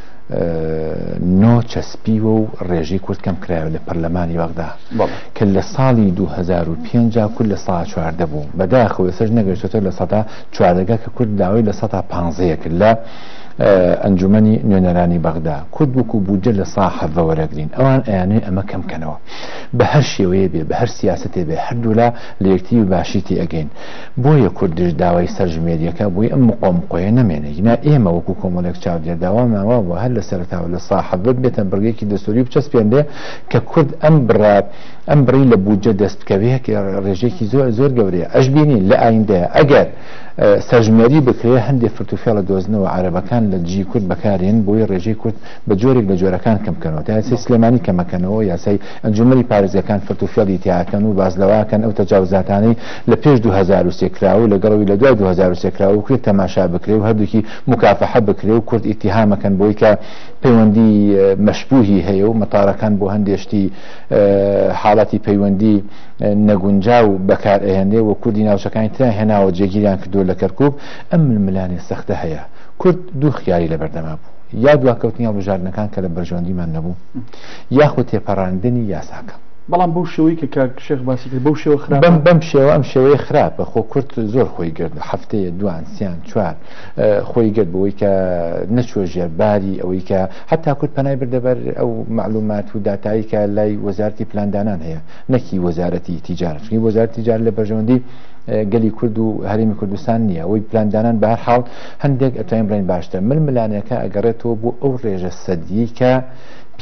نۆ چەسپیوە و ڕێژەی کورد کەم کرایەوە لە پەرلەمانی بەغدا کە لە ساڵی دوو هەزار و پێنج کورد لە ساڵ چواردە بوو بەداخەوە سەر نەگەشتێتە لە سەدا چواردەگە کە کورد داوای لە سەدا پانزەیە کرد لە ئەنجومەنی نوێنەرانی بەغدا کورد وەکو بوجە لە سا حەڤە وەرەگرین ئەوان ئەیانەی ئەمە کەم کەنەوە بە هەر شێوەیە بێ بە هەر سیاسەتێ بێ هەردوو لە لە یەکتی و باشیتی ئەگەین بۆیە کوردش داوای سەرژمێریەکە بۆی ئەم مقۆمقۆیە نەمێنێ ینا ئێمە وەکو کۆمەڵێک چاودێر داوا ماوە بۆ هەر لە سەرتاوە لە سا حەڤە بێتە بڕگەیەکی دەستوری بچەسپێندێ کە کورد ئەم بڕا ئەم بڕی لە بوجە دەست بکەوێت ڕێژێکی زۆر زۆر گەورەیە ئەش بینین لە ئایندەیە ئەگەر سەرژمێری بکرێ هەندێک فرتوفێڵە دۆزنەوە عەرەبەکان لە جی کورد بەکارێن بۆی ڕێژەی کورد بە جۆرێک لە جۆرەکان کەمکەنەوە تا یاسای سلێمانی کەمەکەنەوە یاسای ئەنجومەنی پارێزەکان فرتوفێڵی تیاکەن و بازلەواکەن ئەو تەجاوزاتانەی لە پێش دوو هەزار و سێ کراوە و لەگەڵەوەی لە دوای دوو هەزار و سێ کراوە کرێت تەماشا بکرێ و هەردووکی مکافەحە بکرێ و کورد ئیتیهامەکەن بۆی کە پەیوەندی مەشبوهی هەیە و مەتاڕەکان بۆ هەندێشتی حاڵەتی پەیوەندی نەگونجا و بەکار ئەهێندێ و کوردی ناوچەکانی ترا هێناوە جێگیریان کردو لە کەرکوب ئەم ململانی سەختە هەیە کورد دوو خیاری لە بەردەما بوو یا دواکەوتنی هەڵبژاردنەکان کە لە بەرژەوەندیمان نەبوو یاخود تێپەڕاندنی یاساکە بەڵام بەو شێوەی کە کاک شێخ باسی کرد بەو شێوە خراپ بەم شێوە ئەم شێوەیە خراپە خۆ کورد زۆر خۆی گرت هەفتەیە دوان سیان چوار خۆی گرت بەوەی کە نەچوە ژێرباری ئەوەی کە حتا کورد پەنای بردەبەر ئەو معلومات و داتایی کە لای وەزارەتی پلاندانان هەیە نەکی وەزارەتی تیجارەت چونکە وەزارەتی تیجارەت لە بەرژەوەندی گەلی کورد و هەرێمی کوردستان نییە ئەوەی پلاندانان بە هەر حاڵ هەندێک ئەتوانین بڵێن باشتر ململانەکە ئەگەڕێتەوە بۆ ئەو ڕێژە سەدیی کە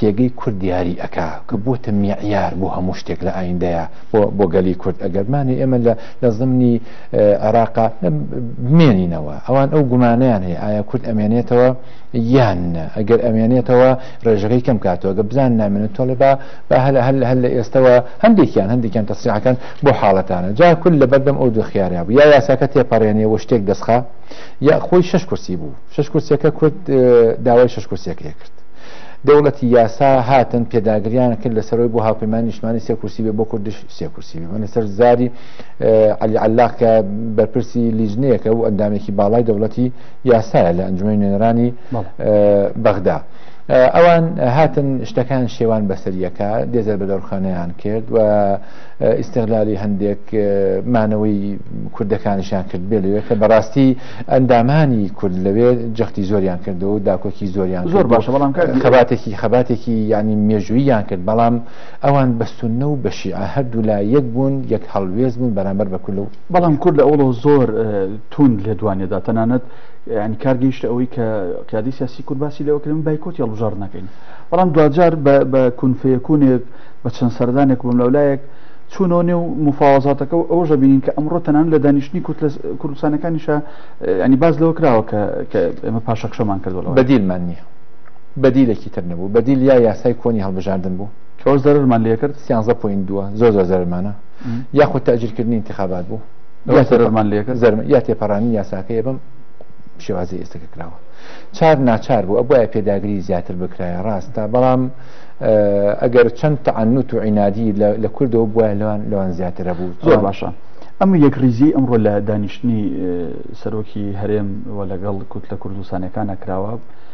پێگەی کورد دیاری ئەکا کە بۆتە میعیار بۆ هەموو شتێک لە ئایندەیە بۆ گەلی کورد ئەگەرمانی ئێمە لە زمانی عێراقا بمێنینەوە ئەوان ئەو گومانیان هەیە ئایا کورد ئەمێنێتەوە یان ئەگەر ئەمێنێتەوە ڕێژەکەی کەم کاتەوە گە بزان نامێنێت تۆڵێ بە هەل هەل لە ئێستەوە هەندێکیان هەندێکیان تەسریعەکەن بۆ حاڵەتانە جا کورد لە بەردەم ئەو دوو خیاریا بوو یا یاساکە تێپەڕێنێەوە شتێک دەستخا یا خۆی شش کورسی بوو شش کورسیەکە کورد داوای شش کورسیەکەی کرد دەوڵەتی یاسا هاتن پێداگریان کرد لەسەرەوەی بۆ هاوپەیمانی نیشتمانی سێ کورسی بێ بۆ کوردش سێ کورسی بێ لەسەر زاری عەلی عەلاق کە بەرپرسی لیژنەیەکە و ئەندامێکی باڵای دەوڵەتی یاسایە لە ئەنجومەی نوێنەرانی بەغدا ئەوان هاتن شتەکان شێوان بەسەریەکە دێزە بە دەرخانەیان کرد و ئیستیغلالی هەندێک مانەوەی کوردەکانیشان کرد بێ لەوێ کە بەڕاستی ئەندامانی کورد لەوێ جەختی زۆریان کردەوە و داکۆکی زۆریان زۆر باشە بەڵام خەباتێکی خەباتێکی ینی مێژووییان کرد بەڵام ئەوان بە سونە و بە شیعە هەردوو لا یەک بوون یەک هەڵوێز بوون بەرامبەر بە کورد و بەڵام کورد لە ئەوڵەوە زۆر توند لێ دوانێدا تەنانەت ینی کارگەیشتە ئەوەی کە قیادی سیاسی کورد باسی لەوەکردن بایکۆت هەڵبژار نەکەین بەڵام دوجار بە کونفەیەکوونێک بە چەند سەردانێک بم لەولایەک چوونەوە نێو مفاوەزاتەکە و ئەوەژە بینین کە ئەمڕۆ تەنان لە دانیشتنی کوردستانەکانیشە ینی باز لەوە کراوە کە ئێمە پاشەکشەمان کردوەوە بەدیلمان نییە بەدیلێکی تر نەبوو بەدیل یا یاسای کۆنی هەڵبژاردن بوو کەەوە زەرمان لێ کرد سیانزە پۆین دووە زۆر زۆر زەرمانە یاخود تاجیرکردنی انتخابات بوو زەرمان لێ کرد زەرم یا تێپەڕانی یاساکەیە بەم شێوازی ئێستەکە کراوە چار ناچار بوو ئەبووە پێداگری زیاتر بکرایە ڕاستە بەڵام ئەگەر چەند تەعنوت و عینادی لە کوردەوە بووە لەوان لەوان زیاترە بوو زۆر باشە ئەم یەکریزی ئەمڕۆ لە دانیشتنی سەرۆکی هەرێم و لەگەڵ کوت لە کوردستانەکان نەکراوە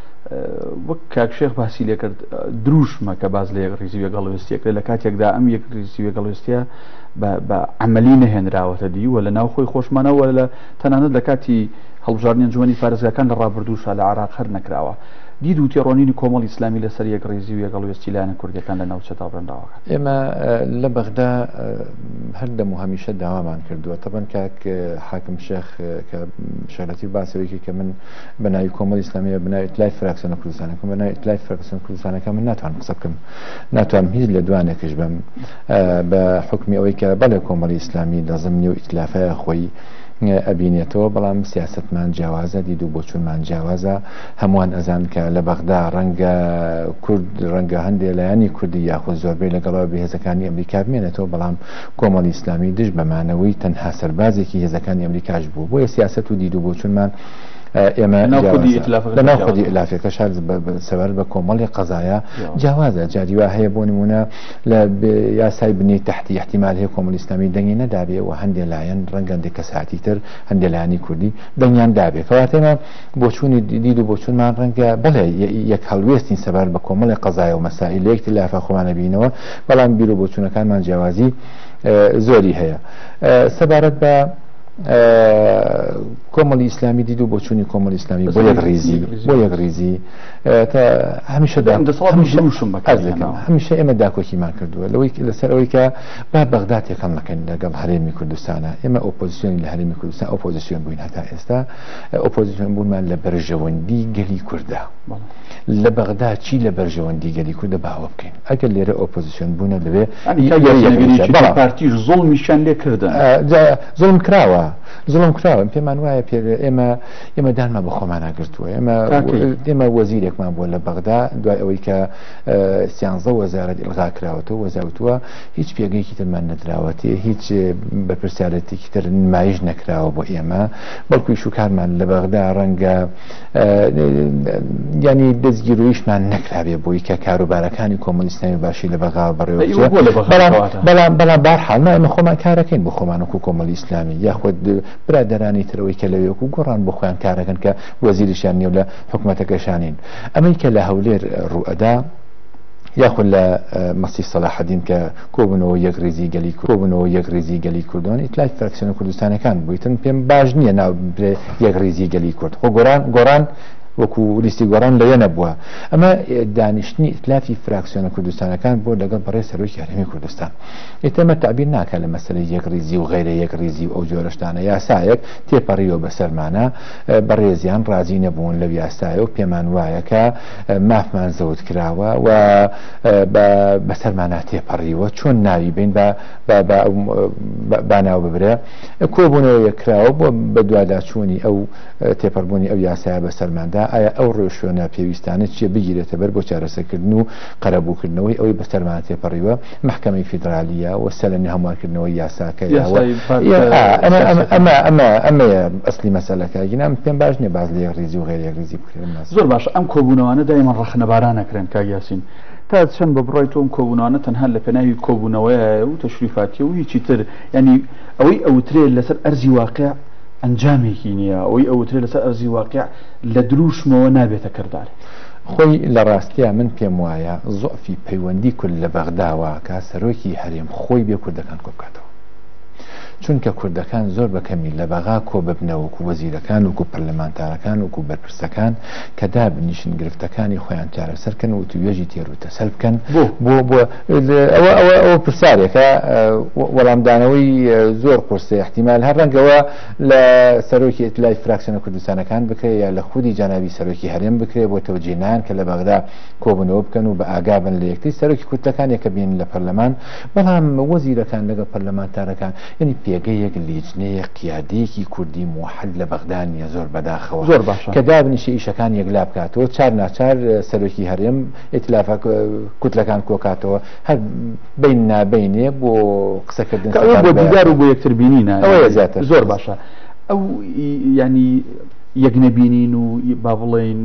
وەک کاکشێخ باسی لێ کرد دروشمە کە باز لە یەکریزی وێگەڵوێستیەکە لە کاتێکدا ئەم یەکریزی وێگەڵوێستیە بە عەمەلی نەهێنراوەتە دی و لە ناو خۆی خۆشمانەوە لە تەنانەت لە کاتی هەڵبژاردنی ئەنجومەنی پارێزگاکان لە ڕابردووشە لە عێراق هەر نەکراوە دید و تێڕۆنینی کۆمەڵی ئیسلامی لەسەر یەکڕێزی و یەگەڵوێستی لایەنە کوردەکان لە ناوچەدا بڕنداوەکە ئێمە لە بەغدا هەردەم و هەمیشە داوامان کردووە تەبەن کاک حاکم شێخ کە شارەتی باسەوەیەکی کە من بەناوی کۆمەڵی ئیسلامیە بناوی ئیتلای فراکسیۆنە کوردستانەکەم بەناوی ئیتلای فراکسیۆنە کوردستانەکە من ناتوانم قسە بکەم ناتوانم هیچ لە دوانێکش بم بە حکمی ئەوەی کە بەڵێ کۆمەڵی ئیسلامی لە زمنی و ئیتلافە خۆی ئەبینێتەوە بەڵام سیاستمان جیاوازە دید و بۆچونمان جیاوازە هەمووان ئەزان کە لە بەغدا ڕەنگە کورد ڕەنگە هەندێک لایەنی کوردی یاخود زۆربەی لەگەڵەوە بەهێزەکانی ئەمریکا بمێنێتەوە بەڵام کۆمەڵی ئیسلامی دژ بەمانەوەی تەنها سەربازێکی هێزەکانی ئەمریکاش بوو بۆیە سیاست و دید و بۆچونمان ئێمە لە ناو خودی ئلافەکە شار سەبەر بە کۆمەڵی قەزایە جیاوازە جاریوا هەیە بۆ نمونە لە یاسای بنی تحتی احتیمال هەیە کۆمەڵی ئیسلامی دەنگی نەدابێ و هەندێک لایەن ڕەنگە هەندێک کەساتی تر هەندێک لایەنی کوردی دەنگیان دابێت کەواتێمە بۆچوونی دید و بۆچونمان ڕەنگە بەڵێ یەک هەڵوێستین سەبەر بە کۆمەڵی قەزایە و مەسائل لە ئیختلافە خۆمانە بینەوە بەڵام بیر و بۆچوونەکانمان جیاوازی زۆری هەیە سەبارەت بە کۆمەڵی ئیسلامی دید و بۆچوونی کۆمەڵی ئیسلامی بۆ یەک ڕیزی بۆ یەک ڕیزی تا هەمیشە هەمیشە ئێمە داکۆکیمان کردووە لەوەی لەسەر ئەوەی کە با بەغدا تێکەڵ نەکەین لەگەڵ هەرێمی کوردستانە ئێمە ئۆپۆزیسیۆنی لە هەرێمی کوردستان ئۆپۆزیسیۆن بووین هەتا ئێستا ئۆپۆزیسیۆن بوونمان لە بەرژەوەندی گەلی کوردە لە بەغدا چی لە بەرژەوەندی گەلی کوردە باوە بکەین ئەگەر لێرە ئۆپۆزیسیۆن بوونە دەبێ پارتی زوڵمیشان لێ کردن زوڵم کراوە زڵم کراوە پێمان وایە ئێمە ئێمە دانمان بە خۆمان ناگرتووە ئێمە ئێمە وەزیرێکمان بووە لە بەغدا دوای ئەوەی کە سیانزە وەزارەت ئیلغا کراوەتەوە وەزاوتووە هیچ پێگەیەکی ترمان نەدراوەتێ هیچ بەرپرسیارەتێکی تر نمایش نەکراوە بۆ ئێمە بەڵکوی شوکارمان لە بەغدا ڕەنگە ینی دەستگیرۆیشمان نەکراوێ بۆی کە کاروبارەکانی کۆمەڵی ئیسلامی باشی لە بەغا بەڕێوە بەڵام بەڵام بارحاڵ ئێمە خۆمان کارەکەین بۆ خۆمان وەکو کۆمەڵی ئیسلامی یاخود برادرانی ترەوەی کە لەوێکو گۆڕان بۆ خۆیان کارەکەن کە وەزیریشیان نیێو لە حکوومەتەکەشانین ئەمەی کە لە هەولێر ڕوئەدا یاخود لە مەسی سەلاحەدین کە کۆبوونەوە یەک ڕێزی گەلی کۆبوونەوە یەک ڕێزی گەلی کوردان ئیتلای فراکسیۆنە کوردستانەکان بوویتن پێم باش نییە ناو یەک ڕێزی گەلی کورد خۆ گۆران گۆڕان وەکو لیستی گۆڕان لەوێ نەبووە ئەمە دانیشتنی ئیتلافی فراکسیۆنە کوردستانەکان بۆ لەگەڵ بەڕێ سەرۆکی هەرێمی کوردستان ئێتەمە تعبیر ناکات لە مەسەلەی یەکریزی و غیرە یەکریزی و ئەو جۆرە شتانە یاسایەک تێپەڕیەوە بەسەرمانە بەڕێزیان ڕازی نەبوون لەو یاسایە و پێمان وایە کە مافمان زەوت کراوە و بەسەرمانە تێپەڕیوە چۆن ناوی بین باناو ببرێ کۆبوونەوە یەکراوە بۆ بە دوواداچوونی ئەو تێپەڕبوونی ئەو یاسایە بەسەرماندا ئایا ئەو ڕێشوێنە پێویستانە چیە بگیرێتە بەر بۆ چارەسەرکردن و قەرەبووکردنەوەی ئەوەی بەسەرمان تێپەڕیوە محکەمەی فیدرالیە و سەلەنی هەموارکردنەوەی یاساکەیەوە ئەمە ئەمە ئەمەیە ئەسلی مەسەلەکەگینام پێم باش نیە باز لە یەکریزی و غێر یەکریزی بکرێن زۆر باش ئەم کۆبوونەوانە دایما ڕەخنەبارانەکرێن کاک یاسین تا چەند بە بڕای تۆم کۆبوونەوانە تەنها لە پێناوی کۆبوونەوەیە و تەشریفاتی و هیچی تر ینی ئەوەی ئەوترێ لەسەر ئەرزی واقع ئەنجامێکی نییە ئەوەی ئەوترێ لەسەر ئەرزی واقع لە دروشمەوە نابێتە کردارێ خۆی لە ڕاستیە من پێم وایە زۆفی پەیوەندی کورد لە بەغداوە کە سەرۆکی هەرێم خۆی بێ کوردەکان کۆبکاتەوە چونکە کوردەکان زۆر بەکەمی لە بەغا کۆ ببنەوە وەکو وەزیرەکان وەکو پەرلەمانتارەکان وەکو بەرپرسەکان کە دابنیشن گرفتەکانی خۆیان چارەسەرکەن و توێژی تێر و تەسەل بکەن بۆ بۆ ئەوە ئەوە ئەوە پرسارێکە وەڵامدانەوەی زۆر قورسێ احتیمال هەر ڕەنگەوە لە سەرۆکی ئیتلافی فراکسیۆنە کوردستانەکان بکرێ یا لە خودی جاناوی سەرۆکی هەرێم بکرێ بۆ تەوجێنان کە لە بەغدا کۆبنەوە بکەن و بە ئاگابن لە یەکتری سەرۆکی کوردەکانێکە بین لە پەرلەمان بەڵام وەزیرەکان لەگەڵ پەرلەمانتارەکان یعنی پێگەیەک لیجنەیە قیادەیەکی کوردی موحد لە بەغدانیە زۆر بەداخەوە زۆر باشە کە دابنیشە ئیشەکان یەکلا بکاتەوە چار ناچار سەرۆکی هەرێم ئیتلافە کوتلەکان کۆکاتەوە هەر بین نابینێ بۆ قسەکردن بۆ دیدار و بۆ یەکتر بینینە زیاتر زۆر باشە ئەو ینی یەکنەبینین و با بڵێن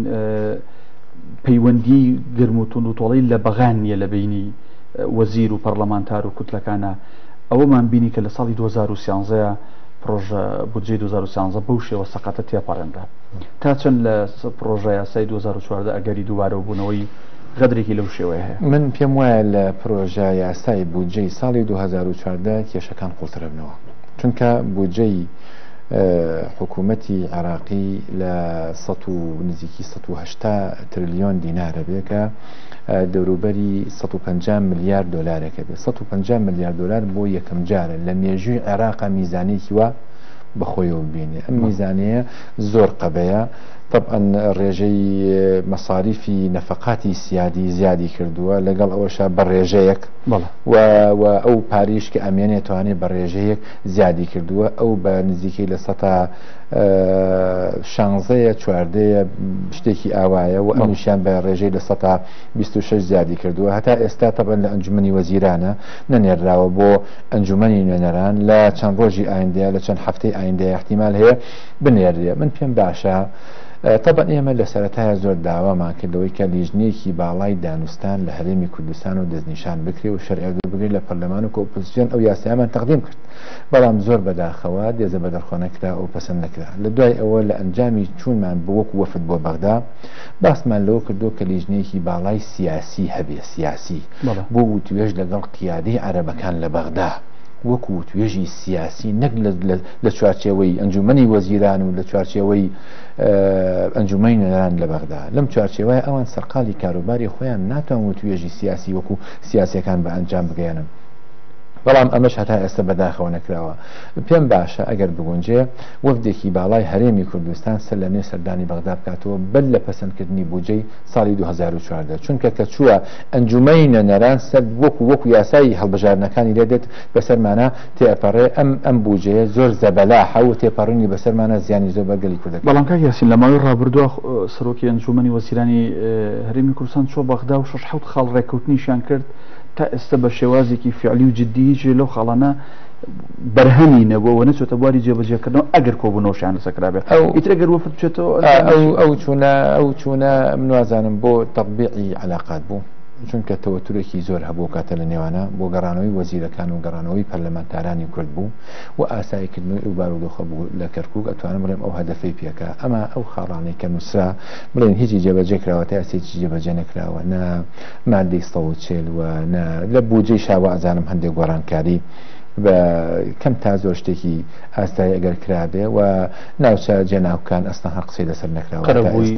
پەیوەندی گرموتون و تۆڵەی لە بەغانیە لە بینی وەزیر و پەرلەمانتار و کوتلەکانە ئەوەمان بینی کە لە ساڵی دو هەزار و سیانزە پرۆژە بودجەی دو هەزار و سیانزە بەو شێوە سەقاتە تێپەڕێنرا تا چەند لە پرۆژە یاسای دو هەزار و چواردە ئەگەری دووبارە بوونەوەی غەدرێکی لەو شێوەیە هەیە من پێم وایە لە پرۆژە یاسای بودجەی ساڵی دو هەزار و چواردە کێشەکان قوڵترە بنەوە چونکە بودجەی حکوومەتی عراقی لە سەد و نزیکی سەد و هەشتا تریلیۆن دینارە بێ کە دەوروبەری سەد و پەنجا ملیارد دۆلارێکە بێت سەد و پەنجا ملیارد دۆلار بۆ یەکەم جارە لە مێژووی عێراقا میزانێکی وە بەخۆیەوە بینێ ئەم میزانەیە زۆر قەبەیە طبعا ڕێژەی مەصاریفی نەفەقاتی سیادی زیادی کردووە لەگەڵ ئەوەشە بە ڕێژەیەک و ئەو پاریش کە ئەمێنێت توانێت بە ڕێژەیەک زیادی کردووە ئەو بە نزیکەی لە سەتا شانزەیە چواردەیە شتێکی ئاوایە و ئەمیشیان بە ڕێژەی لە سەتا بیست و شەش زیادی کردووە هەتا ئێستا طبعا لە ئەنجومەنی وەزیرانە نەنێراوە بۆ ئەنجومەنی نوێنەران لە چەند ڕۆژی ئایندەیە لە چەند هەفتەی ئایندەیە احتیمال هەیە بنێرێ من پێم باشە طبعا ئێمە لە سەرەتایە زۆر داوامان کردەوەی کە لیژنەیەکی باڵای دانوستان لە هەرێمی کوردستان و دەستنیشان بکرێ و شەرعیەت بگرێت لە پەرلەمان و کۆپۆزیسیۆن ئەو یاسایەمان تەقدیم کرد بەڵام زۆر بەداخەوە دێزە بە دەرخۆنەکرا و پەسەند نەکرا لە دوای ئەوە لە ئەنجامی چوونمان بە وەکو وەفد بۆ بەغدا باسمان لەوە کردو کە لیژنەیەکی باڵای سیاسی هەبێ سیاسی بۆ وتوێژ لەگەڵ قیادەی عەرەبەکان لە بەغدا وەکو توێژی سیاسی نەک لە چوارچێوەی ئەنجومەنی وەزیران و لە چوارچێوەی ئەنجومەی نوێنەران لە بەغدا لەم چوارچێوەیە ئەوان سەرقاڵی کاروباری خۆیان ناتوان توێژی سیاسی وەکو سیاسیەکان بە ئەنجام بگەێنن بەڵام ئەمەش هەتا ئێستا بەداخەوە نەکراوە پێم باشە ئەگەر بگونجێ وەفدێکی باڵای هەرێمی کوردستان سەر لە نێ سەردانی بەغدا بکاتەوە بەل لە پەسەندکردنی بودجەی ساڵی دو هەزار و چواردە چونکە کە چووە ئەنجومەی نوێنەران سەر وەکو وەکو یاسای هەڵبژارنەکانی لێدێت بەسەرمانە تێپەڕێ ئەم ئەم بودجەیە زۆر زەبەلاحە و تێپەڕینی بەسەرمانە زیانی زۆر بەرگەلی کوردەکان بەڵام کاک یاسین لە ماوەی ڕابردووە سەرۆکی ئەنجومەنی وەزیرانی هەرێمی کوردستان چۆ بەغدا و شەش حەوت خاڵ ڕێکەوتنیشیان کرد تا ئێستا بە شێوازێکی فعلی و جدی هیچ لەو خاڵانە بەرهەمی نەبووە نەچێتە بواری جێبەجێکردنەوە ئەگەر کۆبوونەوەشیان لەسەرکرابێت ئیترەگەر وەفد بچێتەوە ئەو چوونە ئەو چوونە منوازانم بۆ تەطبیقی عەلاقات بوو چونکە تەوەتورێکی زۆر هەبوو کاتە لە نێوانە بۆ گەڕانەوەی وەزیرەکان و گەڕانەوەی پەرلەمانتارانی کورد بوو و ئاساییکردنەوەی ئەو بارودۆخە بوو لە کەرکووک ئەتوانم بڵێم ئەو هەدەفەی پێکە ئەمە ئەو خاڵانەی کە نووسرا بڵێن هیچی جێبەجێ کراوە تا ئەسێکی جێبەجێ نەکراوە نە مادەی سەد و چێل و لە بودجەی شاوە ئەزانم هەندێک گۆڕانکاری بە کەم تا زۆر شتێکی ئاستایی ئەگەر کرابێ و ناوچە جێناوکان ئەستا هەر قسەی لەسەر نەکراوە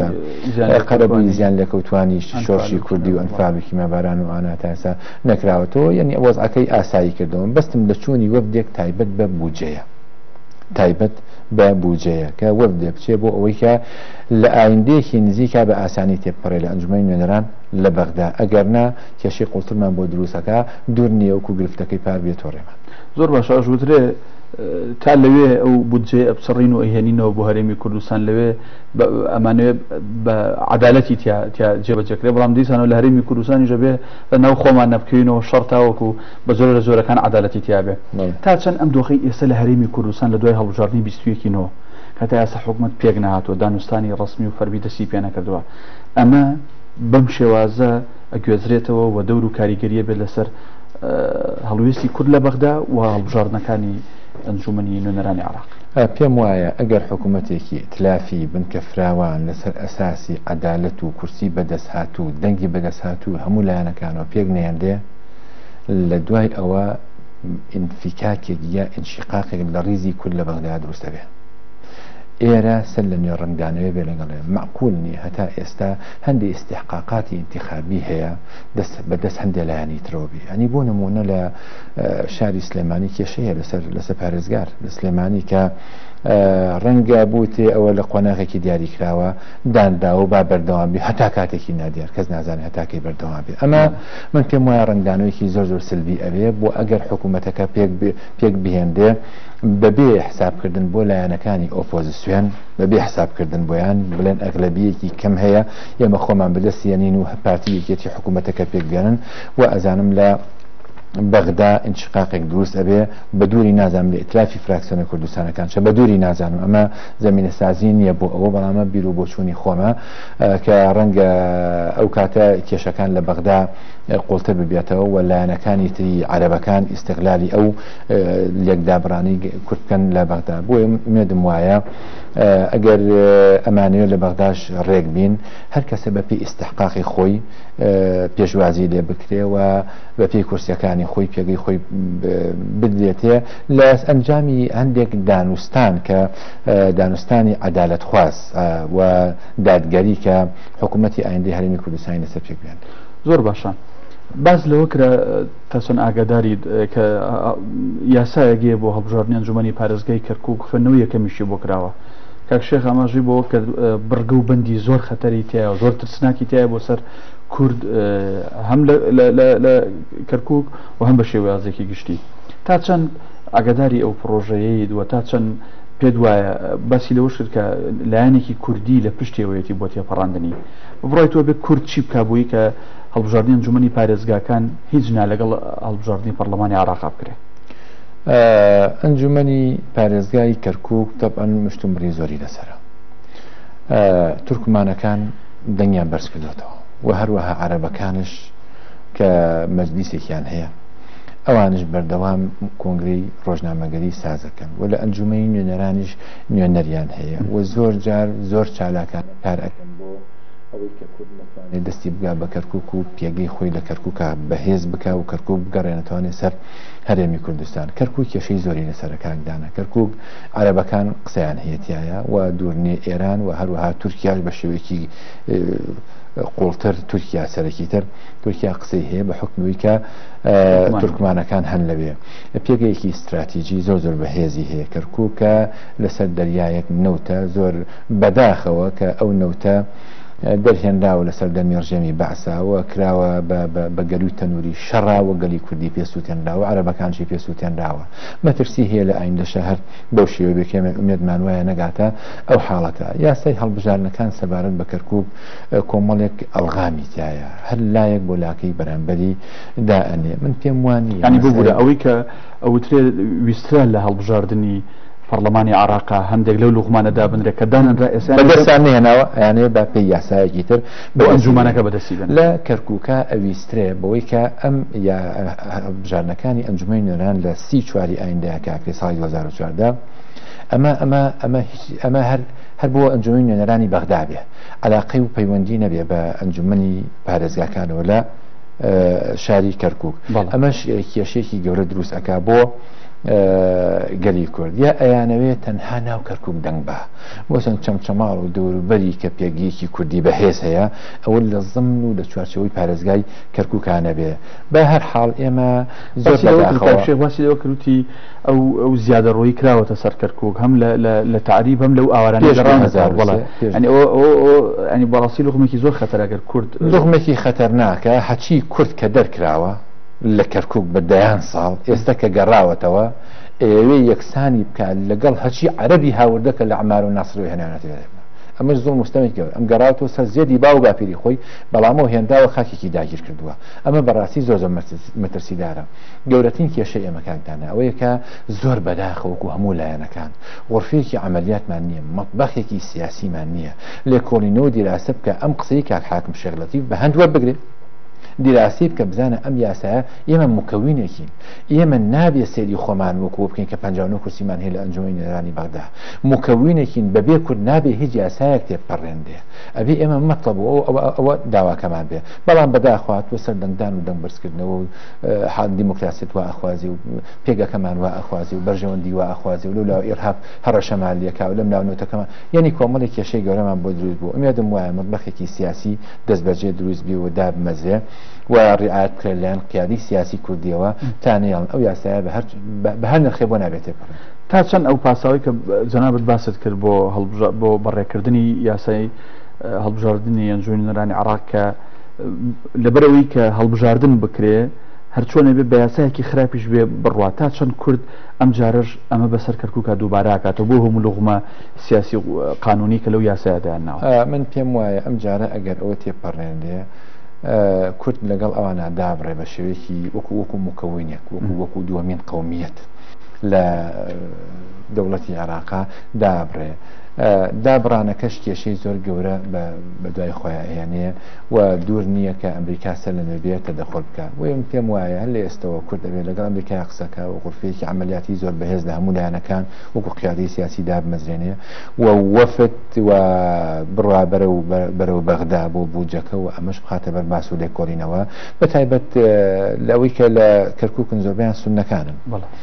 قەرەبووی زیان لێکەوتوانی شۆرشی کوردی و ئەنفاڵێکی مەباران و ئانا تا ئێستا نەکراوەتەوە یعنی وەزعەکەی ئاسایی کردەوە بەستم لە چوونی وەفدێک تایبەت بە بودجەیە تایبەت بە بودجەیە کە وەفدێ بچێ بۆ ئەوەی کە لە ئایندەیەکی نزیکا بە ئاسانی تێپەڕێ لە ئەنجومەی نوێنەران لە بەغدا ئەگەرنا کێشەی قوڵترمان بۆ دروستەکە دوور نییە وەکو گرفتەکەی پار بێتۆ ڕێمان زۆر باشە ئەژوترێ تا لەوێ ئەو بودجێ ئەبسەڕین و ئەهێنینەوە بۆ هەرێمی کوردستان لەوێ ئەمانوێ بە عەدالەتی تیا جێبەجێکرێ بەڵام دیسانەوە لە هەرێمی کوردستانی ژەبێ لە ناو خۆمان نەبکەوینەوە شەڕ تاوەکو بە زۆر لە زۆرەکان عەدالەتی تیابێ تا چەند ئەم دۆخەی ئێستا لە هەرێمی کوردستان لە دوای هەڵبژاردننی بیست و یەکینەوە کەتا یاسا حکومەت پێک نەهاتوە دانوستانی ڕسمی و فەرمی دەستی پێ نەکردووە ئەمە بەم شێوازە ئەگوێزرێتەوە و دەور و کاریگەریە بێت لەسەر هەڵوێستی کورد لە بەغدا و هەڵبژاردنەکانی ئەنجومەنی نوێنەرانی عێراق پێم وایە ئەگەر حکوومەتێکی تلافی بنکە فراوان لەسەر ئەساسی عەدالەت و کورسی بەدەست هاتوو دەنگی بەدەست هاتوو هەموو لایەنەکانەوە پێک نێندێ لە دوای ئەوە ئینفیکاکێک یا ئینشقاقێک لە ڕیزی کورد لە بەغدا دروستە بێ ئێرە سەر لە نوێ ڕنگدانەوە بێ لەگەڵێ معقول نیە هەتا ئێستا هەندێک استحقاقاتی انتخابی هەیە بەدەست هەندێک لایەنی ترۆبی ئەنی بۆ نمونە لە شاری سلێمانی کێشەیە لەسەر لەسەر پارێزگار لە سلێمانی کە ڕەنگە بوتێ ئەوە لە قۆناغێکی دیاری کراوە دانراوە با بەردەوام بێ هەتا کاتێکی نادیار کەس نازانێت هەتاکەی بەردەوام بێ ئەمە من پێم وایە ڕنگدانەوەیکی زۆر زۆر سلبی ئەوێ بۆ ئەگەر حکوومەتەکە پێک بهێندێ بەبێ حسابکردن بۆ لایەنەکانی ئۆپۆزیسیۆن بەبێ حسابکردن بۆیان بڵێن ئەغلبیەکی کەم هەیە ئێمە خۆمان بەدەستیێنین و پارتیەکێتی حکوومەتەکە پێک بێنن و ئەزانم لە بەغدا انشقاقێک دروست ئەبێ بە دووری نازانم لە ئیتلافی فراکسیۆنە کوردستانەکان شە بە دووری نازانم ئەمە زەمینە سازی نییە بۆ ئەوە بەڵامە بیر و بۆچوونی خۆمە کە ڕەنگە ئەو کاتە کێشەکان لە بەغدا قوڵتر ببێتەوە و لایەنەکانی تری عەرەبەکان ئیستیغلالی ئەو لێکدابڕانی کورد بکەن لە بەغدا بۆیە مێدم وایە ئەگەر ئەمانەوێت لە بەغداش ڕێک بین هەر کەسە بە پێی ئیستحقاقی خۆی پێشوازی لێ بکرێ و بە پێی کورسیەکانی خۆی پێگەی خۆی بدرێتێ لە ئەنجامی هەندێک دانوستان کە دانوستانی عەدالەت خواست و دادگەری کە حکوومەتی ئایندەی هەرێمی کوردستانی لەسەر پێک بێن. زۆر باشە باز لەوە کرا تاسۆن ئاگاداری کە یاسایەگەیە بۆ هەڵبژاردننی ئەنجومەنی پارێزگای کەرکووک خوێندنەوەی یەکەمیشی بۆ کراوە کاک شێخ ئاماژەی بۆ کە بڕگە و بەندی زۆر خەتەری تایە زۆر ترسناکی تایە بۆ سەر کورد هەم لە کەرکووک و هەم بە شێوازێکی گشتی تا چەند ئاگاداری ئەو پرۆژەیە دووە تا چەند پێ وایە باسی لەوە شت کە لایەنێکی کوردی لە پشتێوەیەتی بۆ تێپەڕاندنی بڕایەوە بێ کورد چی بکبووی کە هەڵبژاردننی ئەنجومەنی پارێزگاکان هیچ نا لەگەڵ هەڵبژاردننی پەرلەمانی عێراق بکرێ. ئەنجومەنی پارێزگای کەرکووک تەبعەن مشتومڕی زۆری لەسەرە تورکمانەکان دەنگیان بەرز کردوێتەوە و هەروەها عەرەبەکانش کە مەجلیسێکیان هەیە ئەوانش بەردەوام کۆنگرەی ڕۆژنامەگەری سازەکەن و لە ئەنجومەی نوێنەرانیش نوێنەریان هەیە و زۆر جار زۆر چالاکان کار ئەەکەن بۆ ئەوەی کە کورد نەتوانێت دەستی بگا بە کەرکووک و پێگەی خۆی لە کەرکووکە بەهێز بکە و کەرکووک بگەڕێنەتوانێت سەر هەرێمی کوردستان. کەرکووک کێشەی زۆری لەسەرە کاکدانە کەرکووک عەرەبەکان قسەیان هەیەتیایە و دوورنێ ئێران و هەروەها تورکیاش بە شێوەیەکی قوڵتر تورکیا سەرەکیتر تورکیا قسەی هەیە بە حکمەوەی کە تورکمانەکان هەن لەوێ پێگەیەکی استراتیژی زۆر زۆر بەهێزی هەیە کەرکووکە لەسەر دەریایەک نەوتە زۆر بەداخەوە کە ئەو نەوتە دەرهێنراوە لەسەر دەمیێڕژێمی بەعساوە کراوە بە گەلووی تەنووری شەڕاوە گەلی کوردی پێسووتێنراوە عەرەبەکانشی پێسووتێنراوە مەترسی هەیە لە ئایندەشە هەر بەو شێوە بێکێمە ئومێدمان وایە نەگاتە ئەو حاڵەتە یاسای هەڵبژارنەکان سەبارەت بە کەرکووک کۆمەڵێک ئەڵغامی تایە هەر لایەک بۆ لاکەی بەرامبەری دائەنێ من پێم وانی ینی ببوورە ئەوەی کە ئەوترێ ویسترا لە هەڵبژاردننی پەرلەمانی عێراقا هەندێک لەو لوقمانەدا بنرێت کە دانەنرا ئێستا بەدەستان هێناوە یانێ با پێی یاسایەکی تر بۆ ئەنجومانەکە بەدەستی بن لە کەرکووکە ئەویسترێ بەوەی کە ئەم بژارنەکانی ئەنجومەی نوێنەران لە سی چواری ئایندەیە کاکرێ ساڵی دوو هەزار و چواردە ئەمە ئەمە ئەمە ئەمە هەر هەر بۆ ئەنجومەی نوێنەرانی بەغدا بێ عەلاقەی و پەیوەندی نەبێ بە ئەنجومەنی پارێزگاکانەوە لە شاری کەرکووک ئەمەش کێشێکی گەورە دروست ئەکا بۆ گەلی کورد یا ئەیانەوێت تەنها ناو کەرکووک دەنگ بە بۆچەند چەمچەماڵ و دەوروبەری کە پێگیەکی کوردی بەهێز هەیە ئەوە لە زمن و لە چوارچەوەی پارێزگای کەرکووکانە بێ بە هەر حاڵ ئێمە زۆر باسی لەوە کردوتی ئەو ئەو زیادە ڕۆی کراوەتە سەر کەرکووک هەم لە تعریب هەم لەو ئاوارانەی بەڕاستی لوغمێکی زۆر خەتەرەگەر کورد لوغمێکی خەتەرناکە هەچی کورد کە دەرکراوە لە کەرکووک بە دەیان ساڵ ئێستا کە گەڕاوەتەوە ئێوەی یەکسانی بکات لەگەڵ هەچی عەرەبی هاوردەکە لە عەمار و ناسر هێنانەتی ئەمەش زۆر مستەمێک گەورە ئەم گەڕاوەوە سەر زێدی باو باپیری خۆی بەڵامەوە هێنداوە خاکێکی داگیر کردووە ئەمە بەڕاستی زۆر زۆر مەترسیدارە گەورەترین کێشەی ئێمەکانتانە ئەوەیە کە زۆر بەداخەوەکو هەموو لایەنەکان غرفەیەکی عەمەلیاتمان نییە مەطبەخێکی سیاسیمان نییە لێکۆڵینەوە دیراسە بکە ئەم قسەی کاک حاکم شێخ لەتیف بە هەند وەربگرێت دیراسی بکە بزانە ئەم یاسایە ئێمە مکەوینێکین ئێمە نابێ سێری خۆمان وەکو بکەین کە پەنجاو و نۆ کورسیمان هەیە لە ئەنجومەی نێرانی بەغدا مکەوینێکین بەبێ کورد نابێ هیچ یاسایەک تێپەڕێندێ ئەبێ ئێمە مەطلب ئەوە داواکەمان بێ بەڵام بەداخوات وە سەر دەنگدان و دەنگبەرزکردنەوە و حال دیموکراسیت وا ئەخوازی و پێگەکەمان وا ئەخوازی و بەرژەوەندی وا ئەخوازی و لەو لاو ئێرهاب هەڕە شەمالیەکە و لەم ناونەتەکەمان یعنی کۆمەڵی کێشەی گەورەمان بۆ دروست بوو ئومێدم وایە مەطبەخێکی سیاسی دەستبەجێ دروست بی و دابمەزێ و ڕعایەت کرێ لەیان قیادی سیاسی کوردیەوە تانیان ئەو یاسایە بە هەر نرخێ بۆ نابێت تێپەڕێن تا چەند ئەو پاساوی کە جەنابەت باست کرد بۆ بۆ بەڕێکردنی یاسای هەڵبژاردننی ئەنجومەی نوێنەرانی عێراق کە لەبەرەوەی کە هەڵبژاردن بکرێ هەرچۆنێ بێ بە یاسایەکی خراپیش بێ بڕوات تا چەند کورد ئەم جارش ئەمە بەسەر کەرکووکە دووبارە کاتەوە بۆ هەموو لوغمە سیاسی قانونی کە لەو یاسایەدایان ناوە من پێم وایە ئەم جارە ئەگەر ئەوە تێپەڕێندێ کورد لەگەڵ ئەوانە دابڕێ بە شێوەیەکی وەکو وەکو مکەوینێک وەکو وەکو دووەمین قەومیەت لە دەوڵەتی عێراقا دابڕێ دابڕانەکەش کێشەی زۆر گەورە بە دوای خۆیان هێنێ و دوور نییە کە ئەمریکا سەر لە نوێبێتە دەخۆل بکات وێم پێم وایە هەر لە ئێستەوە کورد دەبێت لەگەڵ ئەمریکا قسەکە و غرفەیەکی عەمەلیاتی زۆر بەهێز لە هەموو لایەنەکان وەکو قیادەی سیاسی دابمەزرێنێ و وەفد و بڕوا بەرەو بەغدا بۆ بوجەکە و ئەمەش بخاتە بەر باس و لێکۆڵینەوە بەتایبەت لەوەی کە لە کەرکووکن زۆربیان سوننەکانن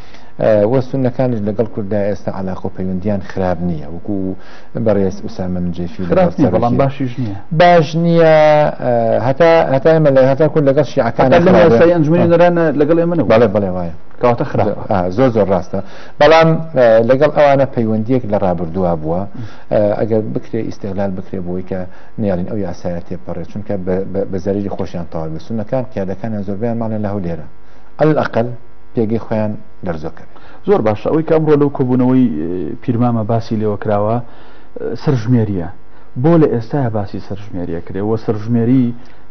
وە سوننەکانش لەگەڵ کووردا ئێستا عەلاقە و پەیوەندیان خراپ نییە وەکو بەڕێز ئوسامە منجێفی بەڵام باشیش نییە باش نییە هەتا هەتا ئێمە لە هەتا کورد لەگەڵ شیعەکان ئەنجومەی نوێنەرانە لەگەڵ ئێمە بەڵێ بەڵێ وایە کەواتە خراپ زۆر زۆر ڕاستە بەڵام لەگەڵ ئەوانە پەیوەندیەک لە ڕابردووە بووە ئەگەر بکرێ ئیستیغلال بکرێ بۆی کە نێڵین ئەو یاسایە تێپەڕێت چونکە بە زەریری خۆشیان تەواو بێت سوننەکان قیادەکانیان زۆربیان ماڵێن لە هەولێرە ئەڵئەقەل پێگەی خۆیان دەرزۆکەوێت زۆر باشە ئەوەی کە ئەمڕۆ لەو کۆبوونەوەی پیرمامە باسی لێوە کراوە سەرژمێریە بۆ لە ئێستاە باسی سەرژمێریە کرێەوە سەرژمێری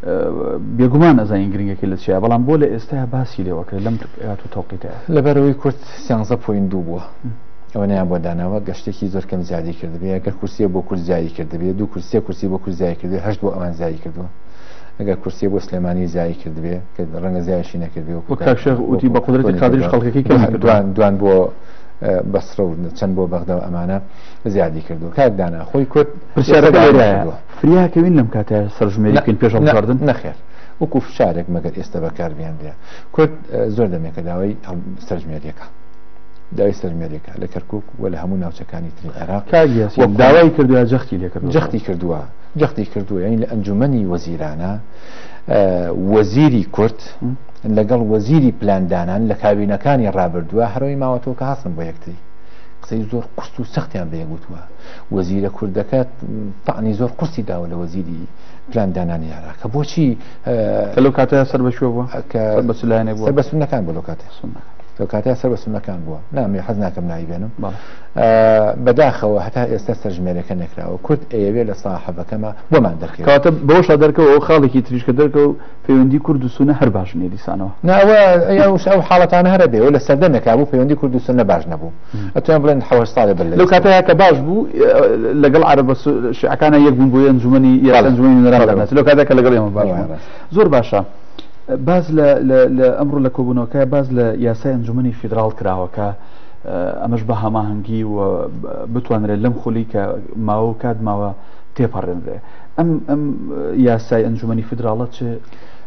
بێگومان ئەزانین گرنگێکی لە چیە بەڵام بۆ لە ئێستاە باسی لێوە کرێت لەم هاتوو تەوقیتەیە لەبەرەوەی کورد سیانزە پۆین دوو بووە ئەوە نیان بۆ داناوە گەشتێکی زۆر کەم زیادی کردبێ ئەگەر کورسیە بۆ کورد زیایی کردبێ دوو کورسیە کورسی بۆ کورد زیایی کردبێ هەشت بۆ ئەوان زیایی کردووە ئەگەر کورسیە بۆ سلێمانی زیایی کردبێ کە ڕەنگە زیایشی نەکردبێ وتی بە قودرەتی قادریش خەڵکەکەی دوان دوان بۆ بەسرە و چەند بۆ بەغدا و ئەمانە زیادی کردو کاک دانا خۆی کورد فریاکەوین لەم کاتە سەرژمێری بکەین پێش هەڵبژاردن نەخێر وەکو فشارێک مەگەر ئێستا بەکاربیاندرێ کورد زۆر دەمێکە داوای سەرژمێریەکە داوای سەرژمێریەکە لە کەرکووک و لە هەموو ناوچەکانی تری عێراق داوای کردووە جەختی لێ کردووە جەختی کردووە جەختی کردووە یعنی لە ئەنجومەنی وەزیرانە وەزیری کورد لەگەڵ وەزیری پلاندانان لە کابینەکانی ڕابردووە هەرۆی ماوەتەوە کە هەستن بۆ یەکتری قسەی زۆر قورس و سەختیان بەیەگوتووە وەزیرە کوردەکە تەعنی زۆر قورسی داوە لە وەزیری پلاندانانی عێراق کە بۆچی لەو کاتەیە سەر بەشوە بووە بەسولایەنێک بووە سەر بە سوننەکان بوو لەو کاتێ لەو کاتەیە سەر بە سوننەکان بووە نامێ حەز ناکەم ناوی بێنم بەداخەوە هەتا ئێستا سەرژمێرەکە نەکراوە کورد ئەیەوێ لە ساحەبەکەمە بۆمان دەکرێت کاتە بەوەشا دەرکەوە ئەو خاڵێکی تریشکە دەرکە و پەیوەندی کورد و سونە هەر باش نیە دیسانەوە ناوە ئەو حاڵەتانە هەرە بێ و لە سەردەمێکا بوو پەیوەندی کورد و سونە باش نەبوو ئەتوانین بڵێن حەوەش ساڵێ بڵێ لەو کاتەیە کە باش بوو لەگەڵ عەرەبە شیعەکانە یەک بوون بۆ ئەنجومەنی ئەنجومەی نوێنەران لەو کاتێک کە لەگەڵ ئێمە باش زۆر باشە باز لە ئەمڕۆ لە کۆبوونەوەکە باز لە یاسای ئەنجومەنی فیدراڵ کراوەکە ئەمەش بە هەماهەنگی و بتوانرێت لەم خولی کە ماوە و کات ماوە تێپەڕێنرێ ئەم ئەم یاسای ئەنجومەنی فیدراڵە چ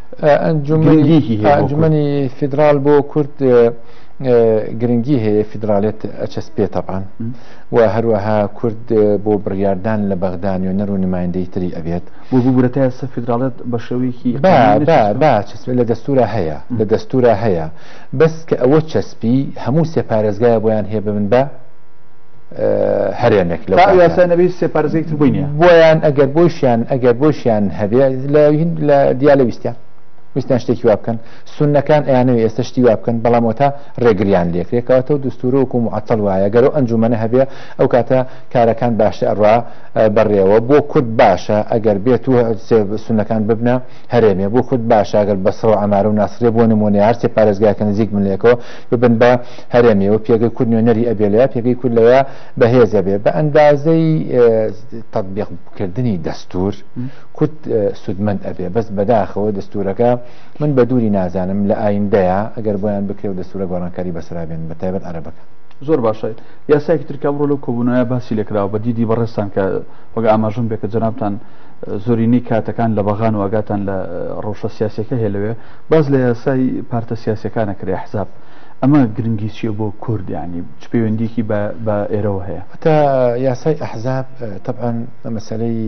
ئەنجومەنی فیدرال بۆ کورد گرنگی هەیە فیدراالێت ئەچەس پێ طبعاان و هەروەها کورد بۆ بڕیاردان لە بەغدان و نەر و نمایندەی تری ئەبێت بۆ ببورەتە ئێستا فیدراالێت بە شێوەیەکی چەسپێ لە دەستورە هەیە لە دەستورە هەیە بەس کە ئەوە چەسپی هەموو سێپارێزگایە بۆیان هەیە ببن بە هەرێنێک لەنەبی سێپارێزێکتر بووینە بۆیان ئەگەر بۆشیان ئەگەر بۆشیان هەبێ لە دیا لە ویستیان ویستیان شتێکی وا بکەن سونەکان ئەیانەوە ئێستا شتی وا بکەن بەڵام تا ڕێگریان لێکرێکەوەتە و دستورە وکو معتەڵ وایە گەرەو ئەنجومەنە هەبێ ئەو کاتە کارەکان باشە ئەڕوا بەڕێوە بۆ کورد باشە ئەگەر بێت و سونەکان ببنە هەرێمێ بۆ کورد باشە ئەگەر بەسڕ و ئەمارە و ناسرێ بۆ نمونە هەر سێ پارێزگاکە نزیک منلێکەوە ببن بە هەرێمیەوە پێگەی کورد نوێنەری ئەبێلەیە پێگەی کورد لەوە بەهێزە بێ بە ئەندازەی تەطبیقکردنی دەستور کورد سودمەند ئەبێ بەس بەداخەوە دەستورەکە من بە دووری نازانم لە ئایندەیە ئەگەر بۆیان بکرێ و دەستورە گۆڕانکاری بەسرابێن بە تایبەت عەرەبەکە زۆر باشە یاسایەکی ترکا بڕۆ لەو کۆبوونەوە باسی لێکراوە بە دیدی بەڕێستان کە وەگە ئاماژەم بێ کە جەنابتان زۆرینەی کاتەکان لە بەغان و ئاگاتان لە ڕەوشە سیاسیەکە هەیە لەوێ باز لە یاسای پارتە سیاسیەکانە کرێ حزاب ئەمە گرنگی چیە بۆ کورد یعنی چ پەیوەندیکی بە ئێرەوە هەیە تا یاسای ئەحزاب طبعا مەسەلەی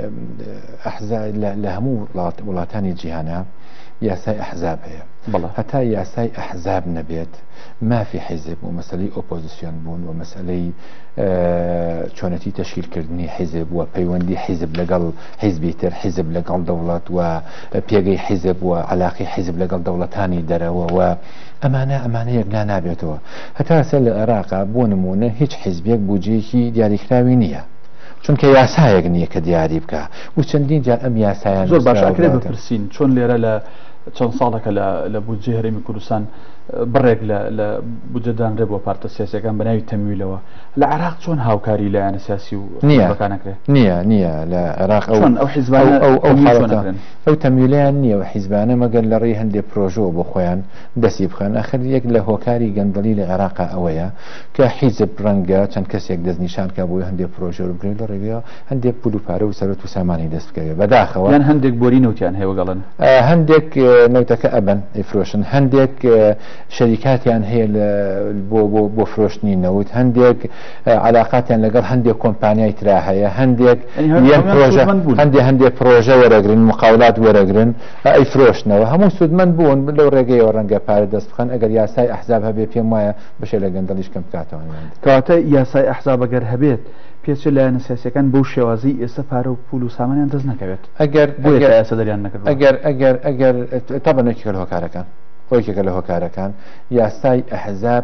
لە هەموو وڵاتانی جیهانە یاسای ئەحزاب هەیە هەتا یاسای ئەحزاب نەبێت مافی حیزب و مەسەلەی ئۆپۆزیسیۆن بوون و مەسەلەی چۆنەتی تەشکیلکردنی حیزب و پەیوەندی حیزب لەگەڵ حیزبی تر حیزب لەگەڵ دەوڵەت و پێگەی حیزب و عەلاقەی حیزب لەگەڵ دەوڵەتانی دەرەوە و ئەمانە ئەمانە یەکلا نابێتەوە هەتا سەر لە عێراقا بۆ نمونە هیچ حیزبێک بودجەیەکی دیاریکراوی نییە چونکە یاسایەک نییە کە دیاری بکە و چەندین جار ئەم یاسایان زۆر باشکرێ بپرسین چۆن لێرە لە چەند ساڵێکە لە بودجێ هەرێمی کوردستان بڕێک لە بودجەدانرێ بۆ پارتە سیاسیەکان بە ناوی تەمویلەوە لە عێراق چۆن هاوکاری لایەنە سیاسی و نییەکانەکرێ نییە نییە لە عێراق ئەو حیزبانە ئەو تەمویلیان نییە و حیزبانە مەگەر لە ڕێی هەندێک پرۆژەوە بۆ خۆیان دەسی بخەن ئەخر یەک لە هۆکاری گەندەڵی لە عێراقا ئەوەیە کە حیزب ڕەنگە چەند کەسێک دەستنیشانکە بۆی هەندێک پرۆژە و بگرێت لە ڕێگەیە هەندێک پول و پارە و سەرەت و سامانی دەست بکەوێت بەداخەوە یان هەندێک بۆری نەوتیان هەیە وەگەڵن هەندێک نەوتەکە ئەبن ئەیفرۆشن هەندێک شەریکاتیان هەیە بۆ فرۆشتنی نەوت هەندێک علاقاتیان لەگەڵ هەندێک کۆمپانیای ترا هەیە هەندێک هەندێک هەندێک پرۆژە وەرەگرن مقاولات وەرەگرن ئەیفرۆشتنەوە هەموو سودمەند بوون لەو ڕێگەیەوە ڕەنگە پارە دەست بخەن ئەگەر یاسای ئەحزاب هەبێ پێم وایە بەشێ لە گەندەڵیش کەم بکاتەوە کەواتە یاسای ئەحزاب ئەگەر هەبێت پێچە لایەنە سیاسیەکان بەو شێوازی ئێستا پارە و پول و سامانیان دەست نەکەوێت ئەگەر ئێستا دەریان نەکرد ئەگەر ئەگەر ئەگەر تەبەنێکی لە هۆکارەکان خۆیکێکە لە هۆکارەکان یاسای ئەحزاب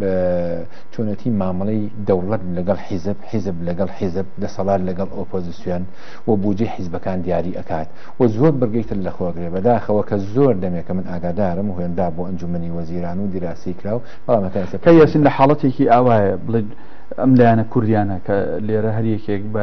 چۆنەتی مامەڵەی دەوڵەت لەگەڵ حیزب حیزب لەگەڵ حیزب دەسەڵات لەگەڵ ئۆپۆزیسیۆن و بودجێ حیزبەکان دیاری ئەکات و زۆر بەرگەیتر لە خۆگرێ بەداخەوە کە زۆر دەمێکە من ئاگادارم و هێندا بۆ ئەنجومەنی وەزیران و دیراسی کراو بەڵامەکە یاسین لە حاڵەتێکی ئاوایە بڵێ ئەم لایەنە کوردیانە کە لێرە هەر یەکێک بە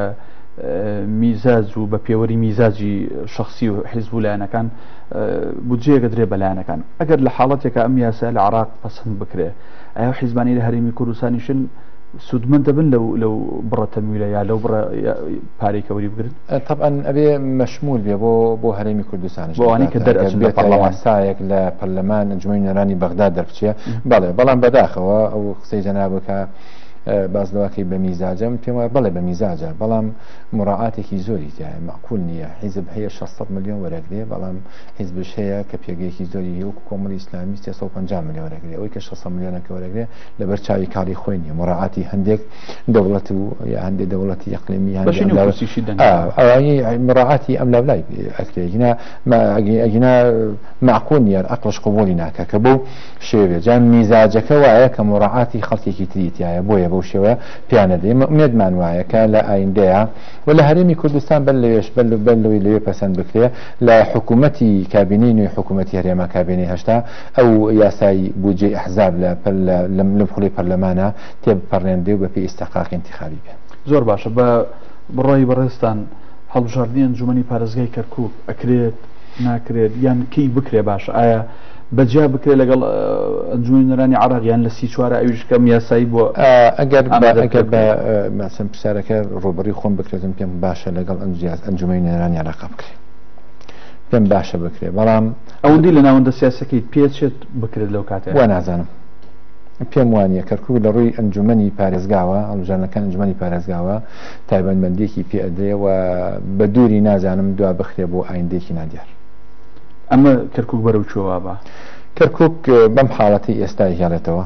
میزاج و بە پێوەری میزاجی شخصی و حیزب و لایەنەکان بودجەیەکە درێ بە لایەنەکان ئەگەر لە حاڵەتێکە ئەم یاسا لە عێراق پەسەند بکرێ ئایا حیزبانی لە هەرێمی کوردستانیشن سودمەند دەبن لەو لەو بڕە تەمویلە یا لەو بڕە پارێکە وەری بگرن طبعا ئەبێ مەشمول بێ بۆ بۆ هەرێمی کوردستانیش بۆ ئەوانەی کە دەرئەچن لە پەرلەمانسایەک لە پەرلەمان ئەنجومەنی نوێنەرانی بەغداد دەربچێ بەڵێ بەڵام بەداخەوە ئەو قسەی جەنابەکە باز لەواکەی بە میزاجم پێم وایە بەڵێ بە میزاجە بەڵام مراعاتێکی زۆری تایە معقول نییە حیزب هەیە شەشسەد ملیۆن وەرەگرێ بەڵام حیزبش هەیە کە پێگەیەکی زۆری هەیە وەکو کۆمەڵی ئیسلامی سێسەد و پەنجا ملیۆن وەرەگرێ ئەوەی کە شەشسەد ملیۆنەکە وەرەگرێ لەبەر چاوی کاڵی خۆی نییە مراعاتی هەندێک دەوڵەت و یا هەندێک دەوڵەتی یەقلیمی ئەوانی مراعاتی ئەم لەولای ئەکرێ ئەگینا معقول نیە عەقڵش قبوڵی ناکە کە بۆ شێوێ جان میزاجەکە وایە کە مراعاتی خەڵکێکی تری تایە بۆیە بەو شێوە پیانەدەی مێدمان وایە کە لە ئایندەیە و لە هەرێمی کوردستان بەر لەوێش بەر لەوەی لەوێ پەسەند بکرێ لە حکوومەتی کابینەی نوێی حکوومەتی هەرێما کابینەی هەشتا ئەو یاسای بودجێ ئەحزاب لە خوڵی پەرلەمانە تێبپەڕێندێ و بەپێی ئیستحقاقی انتخابی بێ زۆر باشە بە بڕۆی بەڕێستان هەڵبژاردننی ئەنجومەنی پارێزگای کەرکووک ئەکرێت ناکرێت یان کەی بکرێ باشە ئایا بەجیا بکرێت لەگەڵ ئەنجومەنی نوێنەرانی عێراقیان لە سی چوارە ئەویشکەم یاسایی بۆ ئەگەر ئەگەر بە مەسەن پرسیارەکە ڕۆبەری خۆم بکرێتم پێم باشە لەگەڵ ئەنجومەنی نوێنەرانی عێراق بکرێت پێم باشە بکرێ بەڵام ئەوەندی لە ناوەندە سیاسەکەی پێچێت بکرێت لەو کاتێ وا نازانم پێم وانە کەرکوو لە ڕووی ئەنجومەنی پارێزگاوە هەڵبژارنەکان ئەنجومەنی پارێزگاوە تایبەتمەندێکی پێدرێ و بە دووری نازانم دوا بخرێ بۆ ئایندێکی نادیار. ئەمە کەرکووک بەرەو چۆوە بە کەرکووک بەم حاڵەتی ئێستا هێڵێتەوە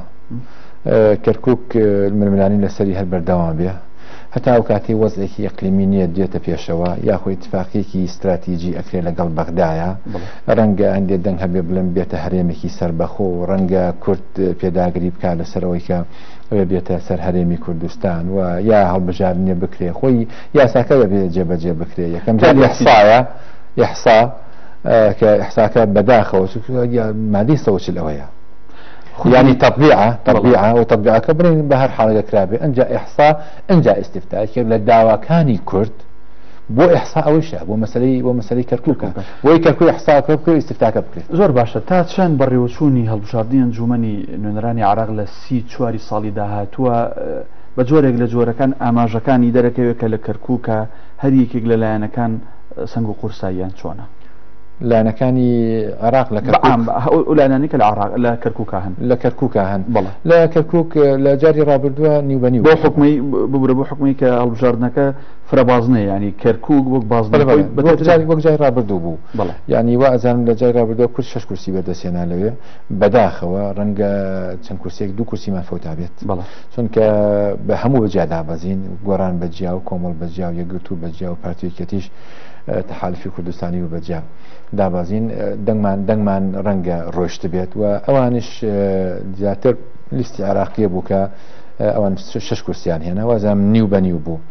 کەرکووک مرمرانی لەسەری هەر بەردەوام بێ هەتا ئەو کاتی وەزێکی ئەقلیمی نییە دێتە پێشەوە یاخۆی اتفاقیەکی استراتیجی ئەکرێ لەگەڵ بەغدایە ڕەنگە ئەندێ دەنگ هەبێ بڵێن بێتە هەرێمێکی سەربەخۆ و ڕەنگە کورد پێداگری بکات لەسەرەوەی کە ئەوێ بێتە سەر هەرێمی کوردستان و یا هەڵبژارنێ بکرێ خۆی یاساکە بێ جێبەجێ بکرێ یەکەم جار یحسایە یحسا کە ئەحساکە بەداخەوە مادی سەوچل ئەوەیە يعني تطبيعه تطبيعه وتطبيعه برين بهر حالة كرابي انجا احصاء انجا استفتاء للدعوة كاني كرد بو احصاء او شيء بو مسألة بو مسألة كركوكا بو كركوك احصاء كركوك استفتاء كبكري زور باشا تا چەند بەڕێوەچوونی هەڵبژاردننی ئەنجومەنی نوێنەرانی عراق لە سی چواری ساڵی داهاتووە بە جۆرێک لە جۆرەکان ئاماژەکانی دەرەکەوێت کە لە کەرکووکە هەر یەکێک لە لایەنەکان سنگ و قورساییان چۆنە لانەکانی عراق لە لایەنانی کە لە عراق لە کەرکووکە هەن لە کەرکووکە هەن لە کەرکووک لە جاری ڕابردووە نیوبەنی بۆ حکومی ببورە بۆ حکومی کە هەڵبژاردنەکە فرەبازنەیە ینی کەرکووک وەک بازنەی وەک جای ڕابردوو بوو ینی وا ئەزانم لە جای ڕابردووە کورس شەش کورسی بەدەستێنا لەوێ بەداخەوە ڕەنگە چەند کورسێک دوو کورسیمان فەوتا بێت چونکە بە هەموو بەجیا دابەزین گۆران بەجیا و کۆمەڵ بەجیا و یەکگرت و بەجیا و پارتیەکەتیش تحالفی کوردستانی و بەجیا دابازین دەنگمان دەنگمان ڕەنگە ڕۆشت بێت و ئەوانش زیاتر لیستی عراقیە بوو کە ئەوان شەش کورسیان هێنا وازانم نیو بە نیو بوو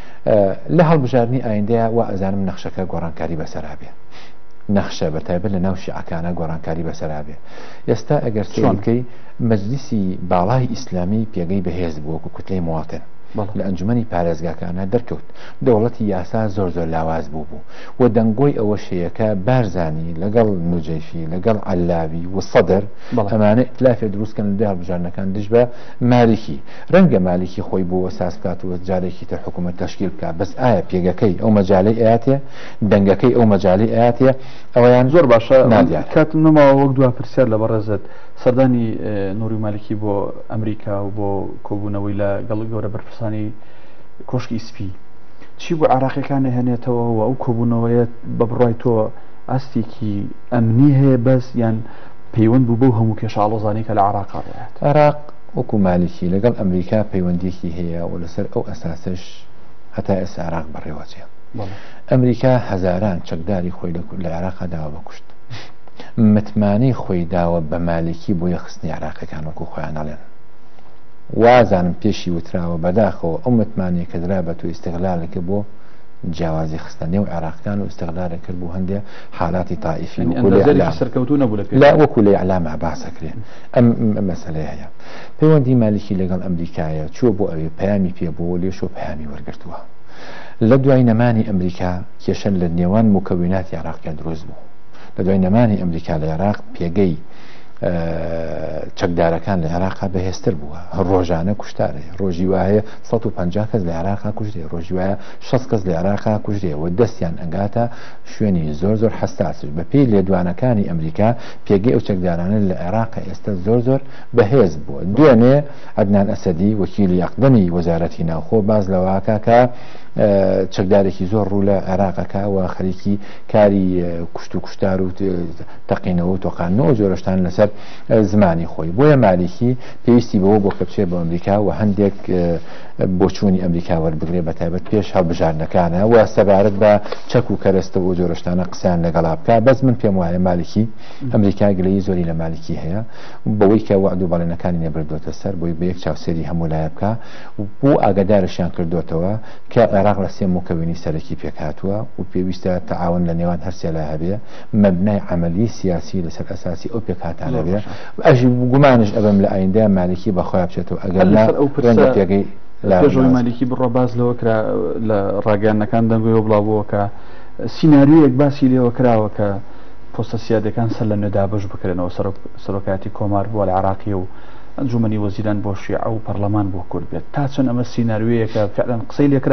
لە هەڵبژاردننی ئایندەیە وا ئەزانم نەخشەکە گۆڕانکاری بەسەرا بێ نەخشە بەتایبەت لە ناو شیعەکانە گۆڕانکاری بەسەرا بێ ئێستا ئەگەر سێ بکەی مەجلیسی باڵای ئیسلامی پێگەی بەهێز بووە و کوتلەی مواتن لە ئەنجومەنی پارێزگاکانە دەرکەوت دەوڵەتی یاسا زۆر زۆر لاواز بوو بوو و دەنگۆی ئەوە شەیەکە بارزانی لەگەڵ نوجەیفی لەگەڵ عەلاوی و سەدر ئەمانە ئیتلافێ دروستکەن لە دوای هەڵبژاردنەکان دژ بە مالیکی ڕەنگە مالیکی خۆی بووە ساز بکات و جارێکی تر حکوومەت تەشکیل بکات بەس ئایا پێگەکەی ئەو مەجالەی ئاەتێ دەنگەکەی ئەو مەجالی ئاەتێ ئەوەیان زۆر باشە کاتم نەماوە وەک دوا پرسیار لە بەڕێزت سەردانی نووری مالکی بۆ ئەمریکا و بۆ کۆبوونەوەی لە گەڵ گەورە بەرپرسانی کۆشکی سپی چی بۆ عراقیەکانی هێنێتەوە و ئەو کۆبوونەوەیە بە بڕای تۆ ئاستێکی ئەمنی هەیە بەس یان پەیوەند بوو بەو هەموو کێشاڵۆزانی کە لە عراقا ڕێت عراق وەکو مالکی لەگەڵ ئەمریکا پەیوەندێکی هەیە و لەسەر ئەو ئەساسش هەتا ئێستا عراق بەڕێوەچێ ئەمریکا هەزاران چەکداری خۆی لە عراقا داوە بکوشت متمانەی خۆی داوە بە مالکی بۆ یەخستنی عراقەکان وەکو خۆیان نەڵێن وازانم پێشی وتراوە بەداخەوە ئەو متمانەیە کە درا بە تۆ ئیستیغلالێکە بۆ جیاوازی خستە نێو عراقیان و ئیستیغلالە کرد بۆ هەندێک حاڵاتی تائیفی سەرکەوتوو نەبوو لا وەکو لێ ئەعلامە باسەکرێن ئەم مەسەلەیە هەیە پەیوەندی مالکی لەگەڵ ئەمریکایە چووە بۆ ئەوێ پەیامی پێبووە لێشۆ پەیامی وەرگرتووە لە دوای نەمانی ئەمریکا کێشەن لە نێوان مکەویناتی عراقیان دروست بوو لە دوای نەمانی ئەمریکا لە عێراق پێگەی چەکدارەکان لە عێراقا بەهێزتر بووە ڕۆژانە کوشتارێ ڕۆژی وایە سەد و پەنجا کەس لە عێراقا کوژدێ ڕۆژی وایە شەست کەس لە عێراقا کوژدێ و دەستیان ئەنگاتە شوێنی زۆر زۆر حساسش بەپێی لێدوانەکانی ئەمریکا پێگەی ئەو چەکدارانە لە عێراقا ئێستا زۆر زۆر بەهێز بووە دوێنێ عەدنان ئەسەدی وەکیلی یەقدەمی وەزارەتی ناوخۆ باز لەواکە کە چەکدارێکی زۆر ڕوو لە عێراقەکە و خەریکی کاری کوشت و کوشتار و تەقینەوە و تۆقانەوە جۆرەشتان لەسەر زمانی خۆی بۆیە مالیکی پێویستی بەوە بۆ کە بچێت بۆ ئەمریکا و هەندێک بۆچوونی ئەمریکا وەربگرێ بەتایبەت پێش هەڵبژاردنەکانە و سەبارەت بە چەک و کەرەستە و جۆرەشتانە قسەیان لەگەڵا بکە بەس من پێم وایە مالیکی ئەمریکا گلەی زۆری لە مالیکی هەیە بەوەی کە وعد و بەڵێنەکانی نەبردوتە سەر بۆی بە یەک چاوسێری هەموو لایە بکە بۆ ئاگادارشیان کردوتەوە کە عێراق لە سێ مکەوینی سەرەکی پێکهاتووە و پێویستە تەعاون لە نێوان هەرسێ لای هەبێ مەبنای عەمەلی سیاسی لەسەر ئەساسی ئەو پێکهاتانە بێ ئەژی گومانش ئەبم لە ئایندەیە مالیکی بەخۆیان بچێتەوە ئەگەر لە پێگەی پێشەوەی مالیکی بڕۆ باز لەوە کرا لە ڕاگەیانەکان دەنگۆیەوە بڵاوبووە کە سیناریۆیەک باسی لێوە کراوە کە پۆستە سیادەکان سەر لە نوێدا بەش بکرێنەوە سەرۆکایەتی کۆمار بووە لە عێراقیە و ئەنجومەنی وەزیران بۆ شیعە و پەرلەمان بۆ کورد بێت تا چەند ئەمە سیناریۆیەکە فعلەن قسەی لێکراوە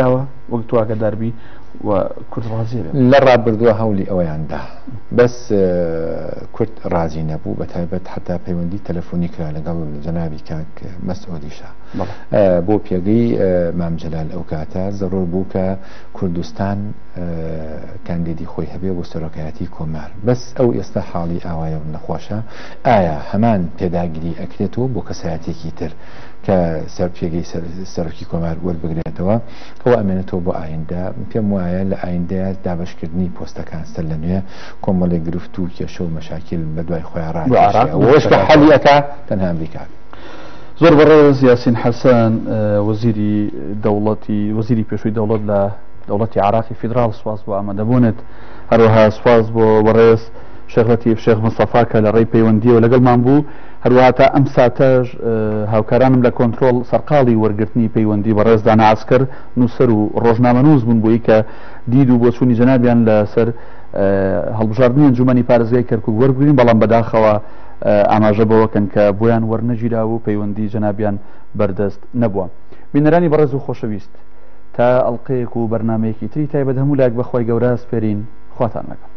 وەک تواکە داربی و کورد ڕازیە لە ڕابردووە هەولی ئەوەیاندا بەس کورد ڕازی نەبوو بە تایبەت حتا پەیوەندی تەلەفۆنی کرا لەگەڵ جەنابی کاک مەسعودیشا بۆ پێگەی مام جەلال ئەو کاتە زەڕۆر بوو کە کوردستان کاندیدی خۆی هەبێ بۆ سەرۆکایەتی کۆمار بەس ئەو ئێستا حاڵی ئاوایە نەخۆشە ئایا هەمان پێداگیری ئەکرێتەوە بۆ کەسایەتێکی تر کە سەر پێگەی سەرۆکی کۆمار وەربگرێتەوە ئەوە ئەمێنێتەوە بۆ ئایندا پێم وایە لە ئایندەیە دابشکردنی پۆستەکان سەر لە نوێ کۆمەڵی گرفت و کێشە و مەشاکل بە دوای خۆیان ڕاوەش کە حەلیەکە تەنها ئەمریکا. زۆر بەڕێز یاسین حەسەن وەزیری دەوڵەتی وەزیری پێشووی دەوڵەت لە دەوڵەتی عراقی فیدراڵ سواز بۆ ئامادەبوونت هەروەها سواز بۆ بەڕێز شێخ لەتیف شێخ مستەفا کە لە ڕێی پەیوەندیەوە لەگەڵمان بوو هەروەها تا ئەم ساتەش هاوکارانم لە کۆنتترۆل سەرقاڵی وەرگرتنی پەیوەندی بەڕێز دانا عسکەر نووسەر و ڕۆژنامەنووس بوون بووی کە دید و بۆ چوونی جەنابیان لەسەر هەڵبژاردننی ئەنجومەنی پارێزگای کەرکووک وەربگرین بەڵام بەداخەوە ئاماژە بەوەکەن کە بۆیان وەرنەگیرا و پەیوەندی جەنابیان بەردەست نەبووە. بینەرانی بەڕێز و خۆشەویست تا ئەڵلقەیەک و بەرنمەیەکی تری تایبەت هەموو لاک بەخوای گەورە سپێرین خواتان لەگەڵ.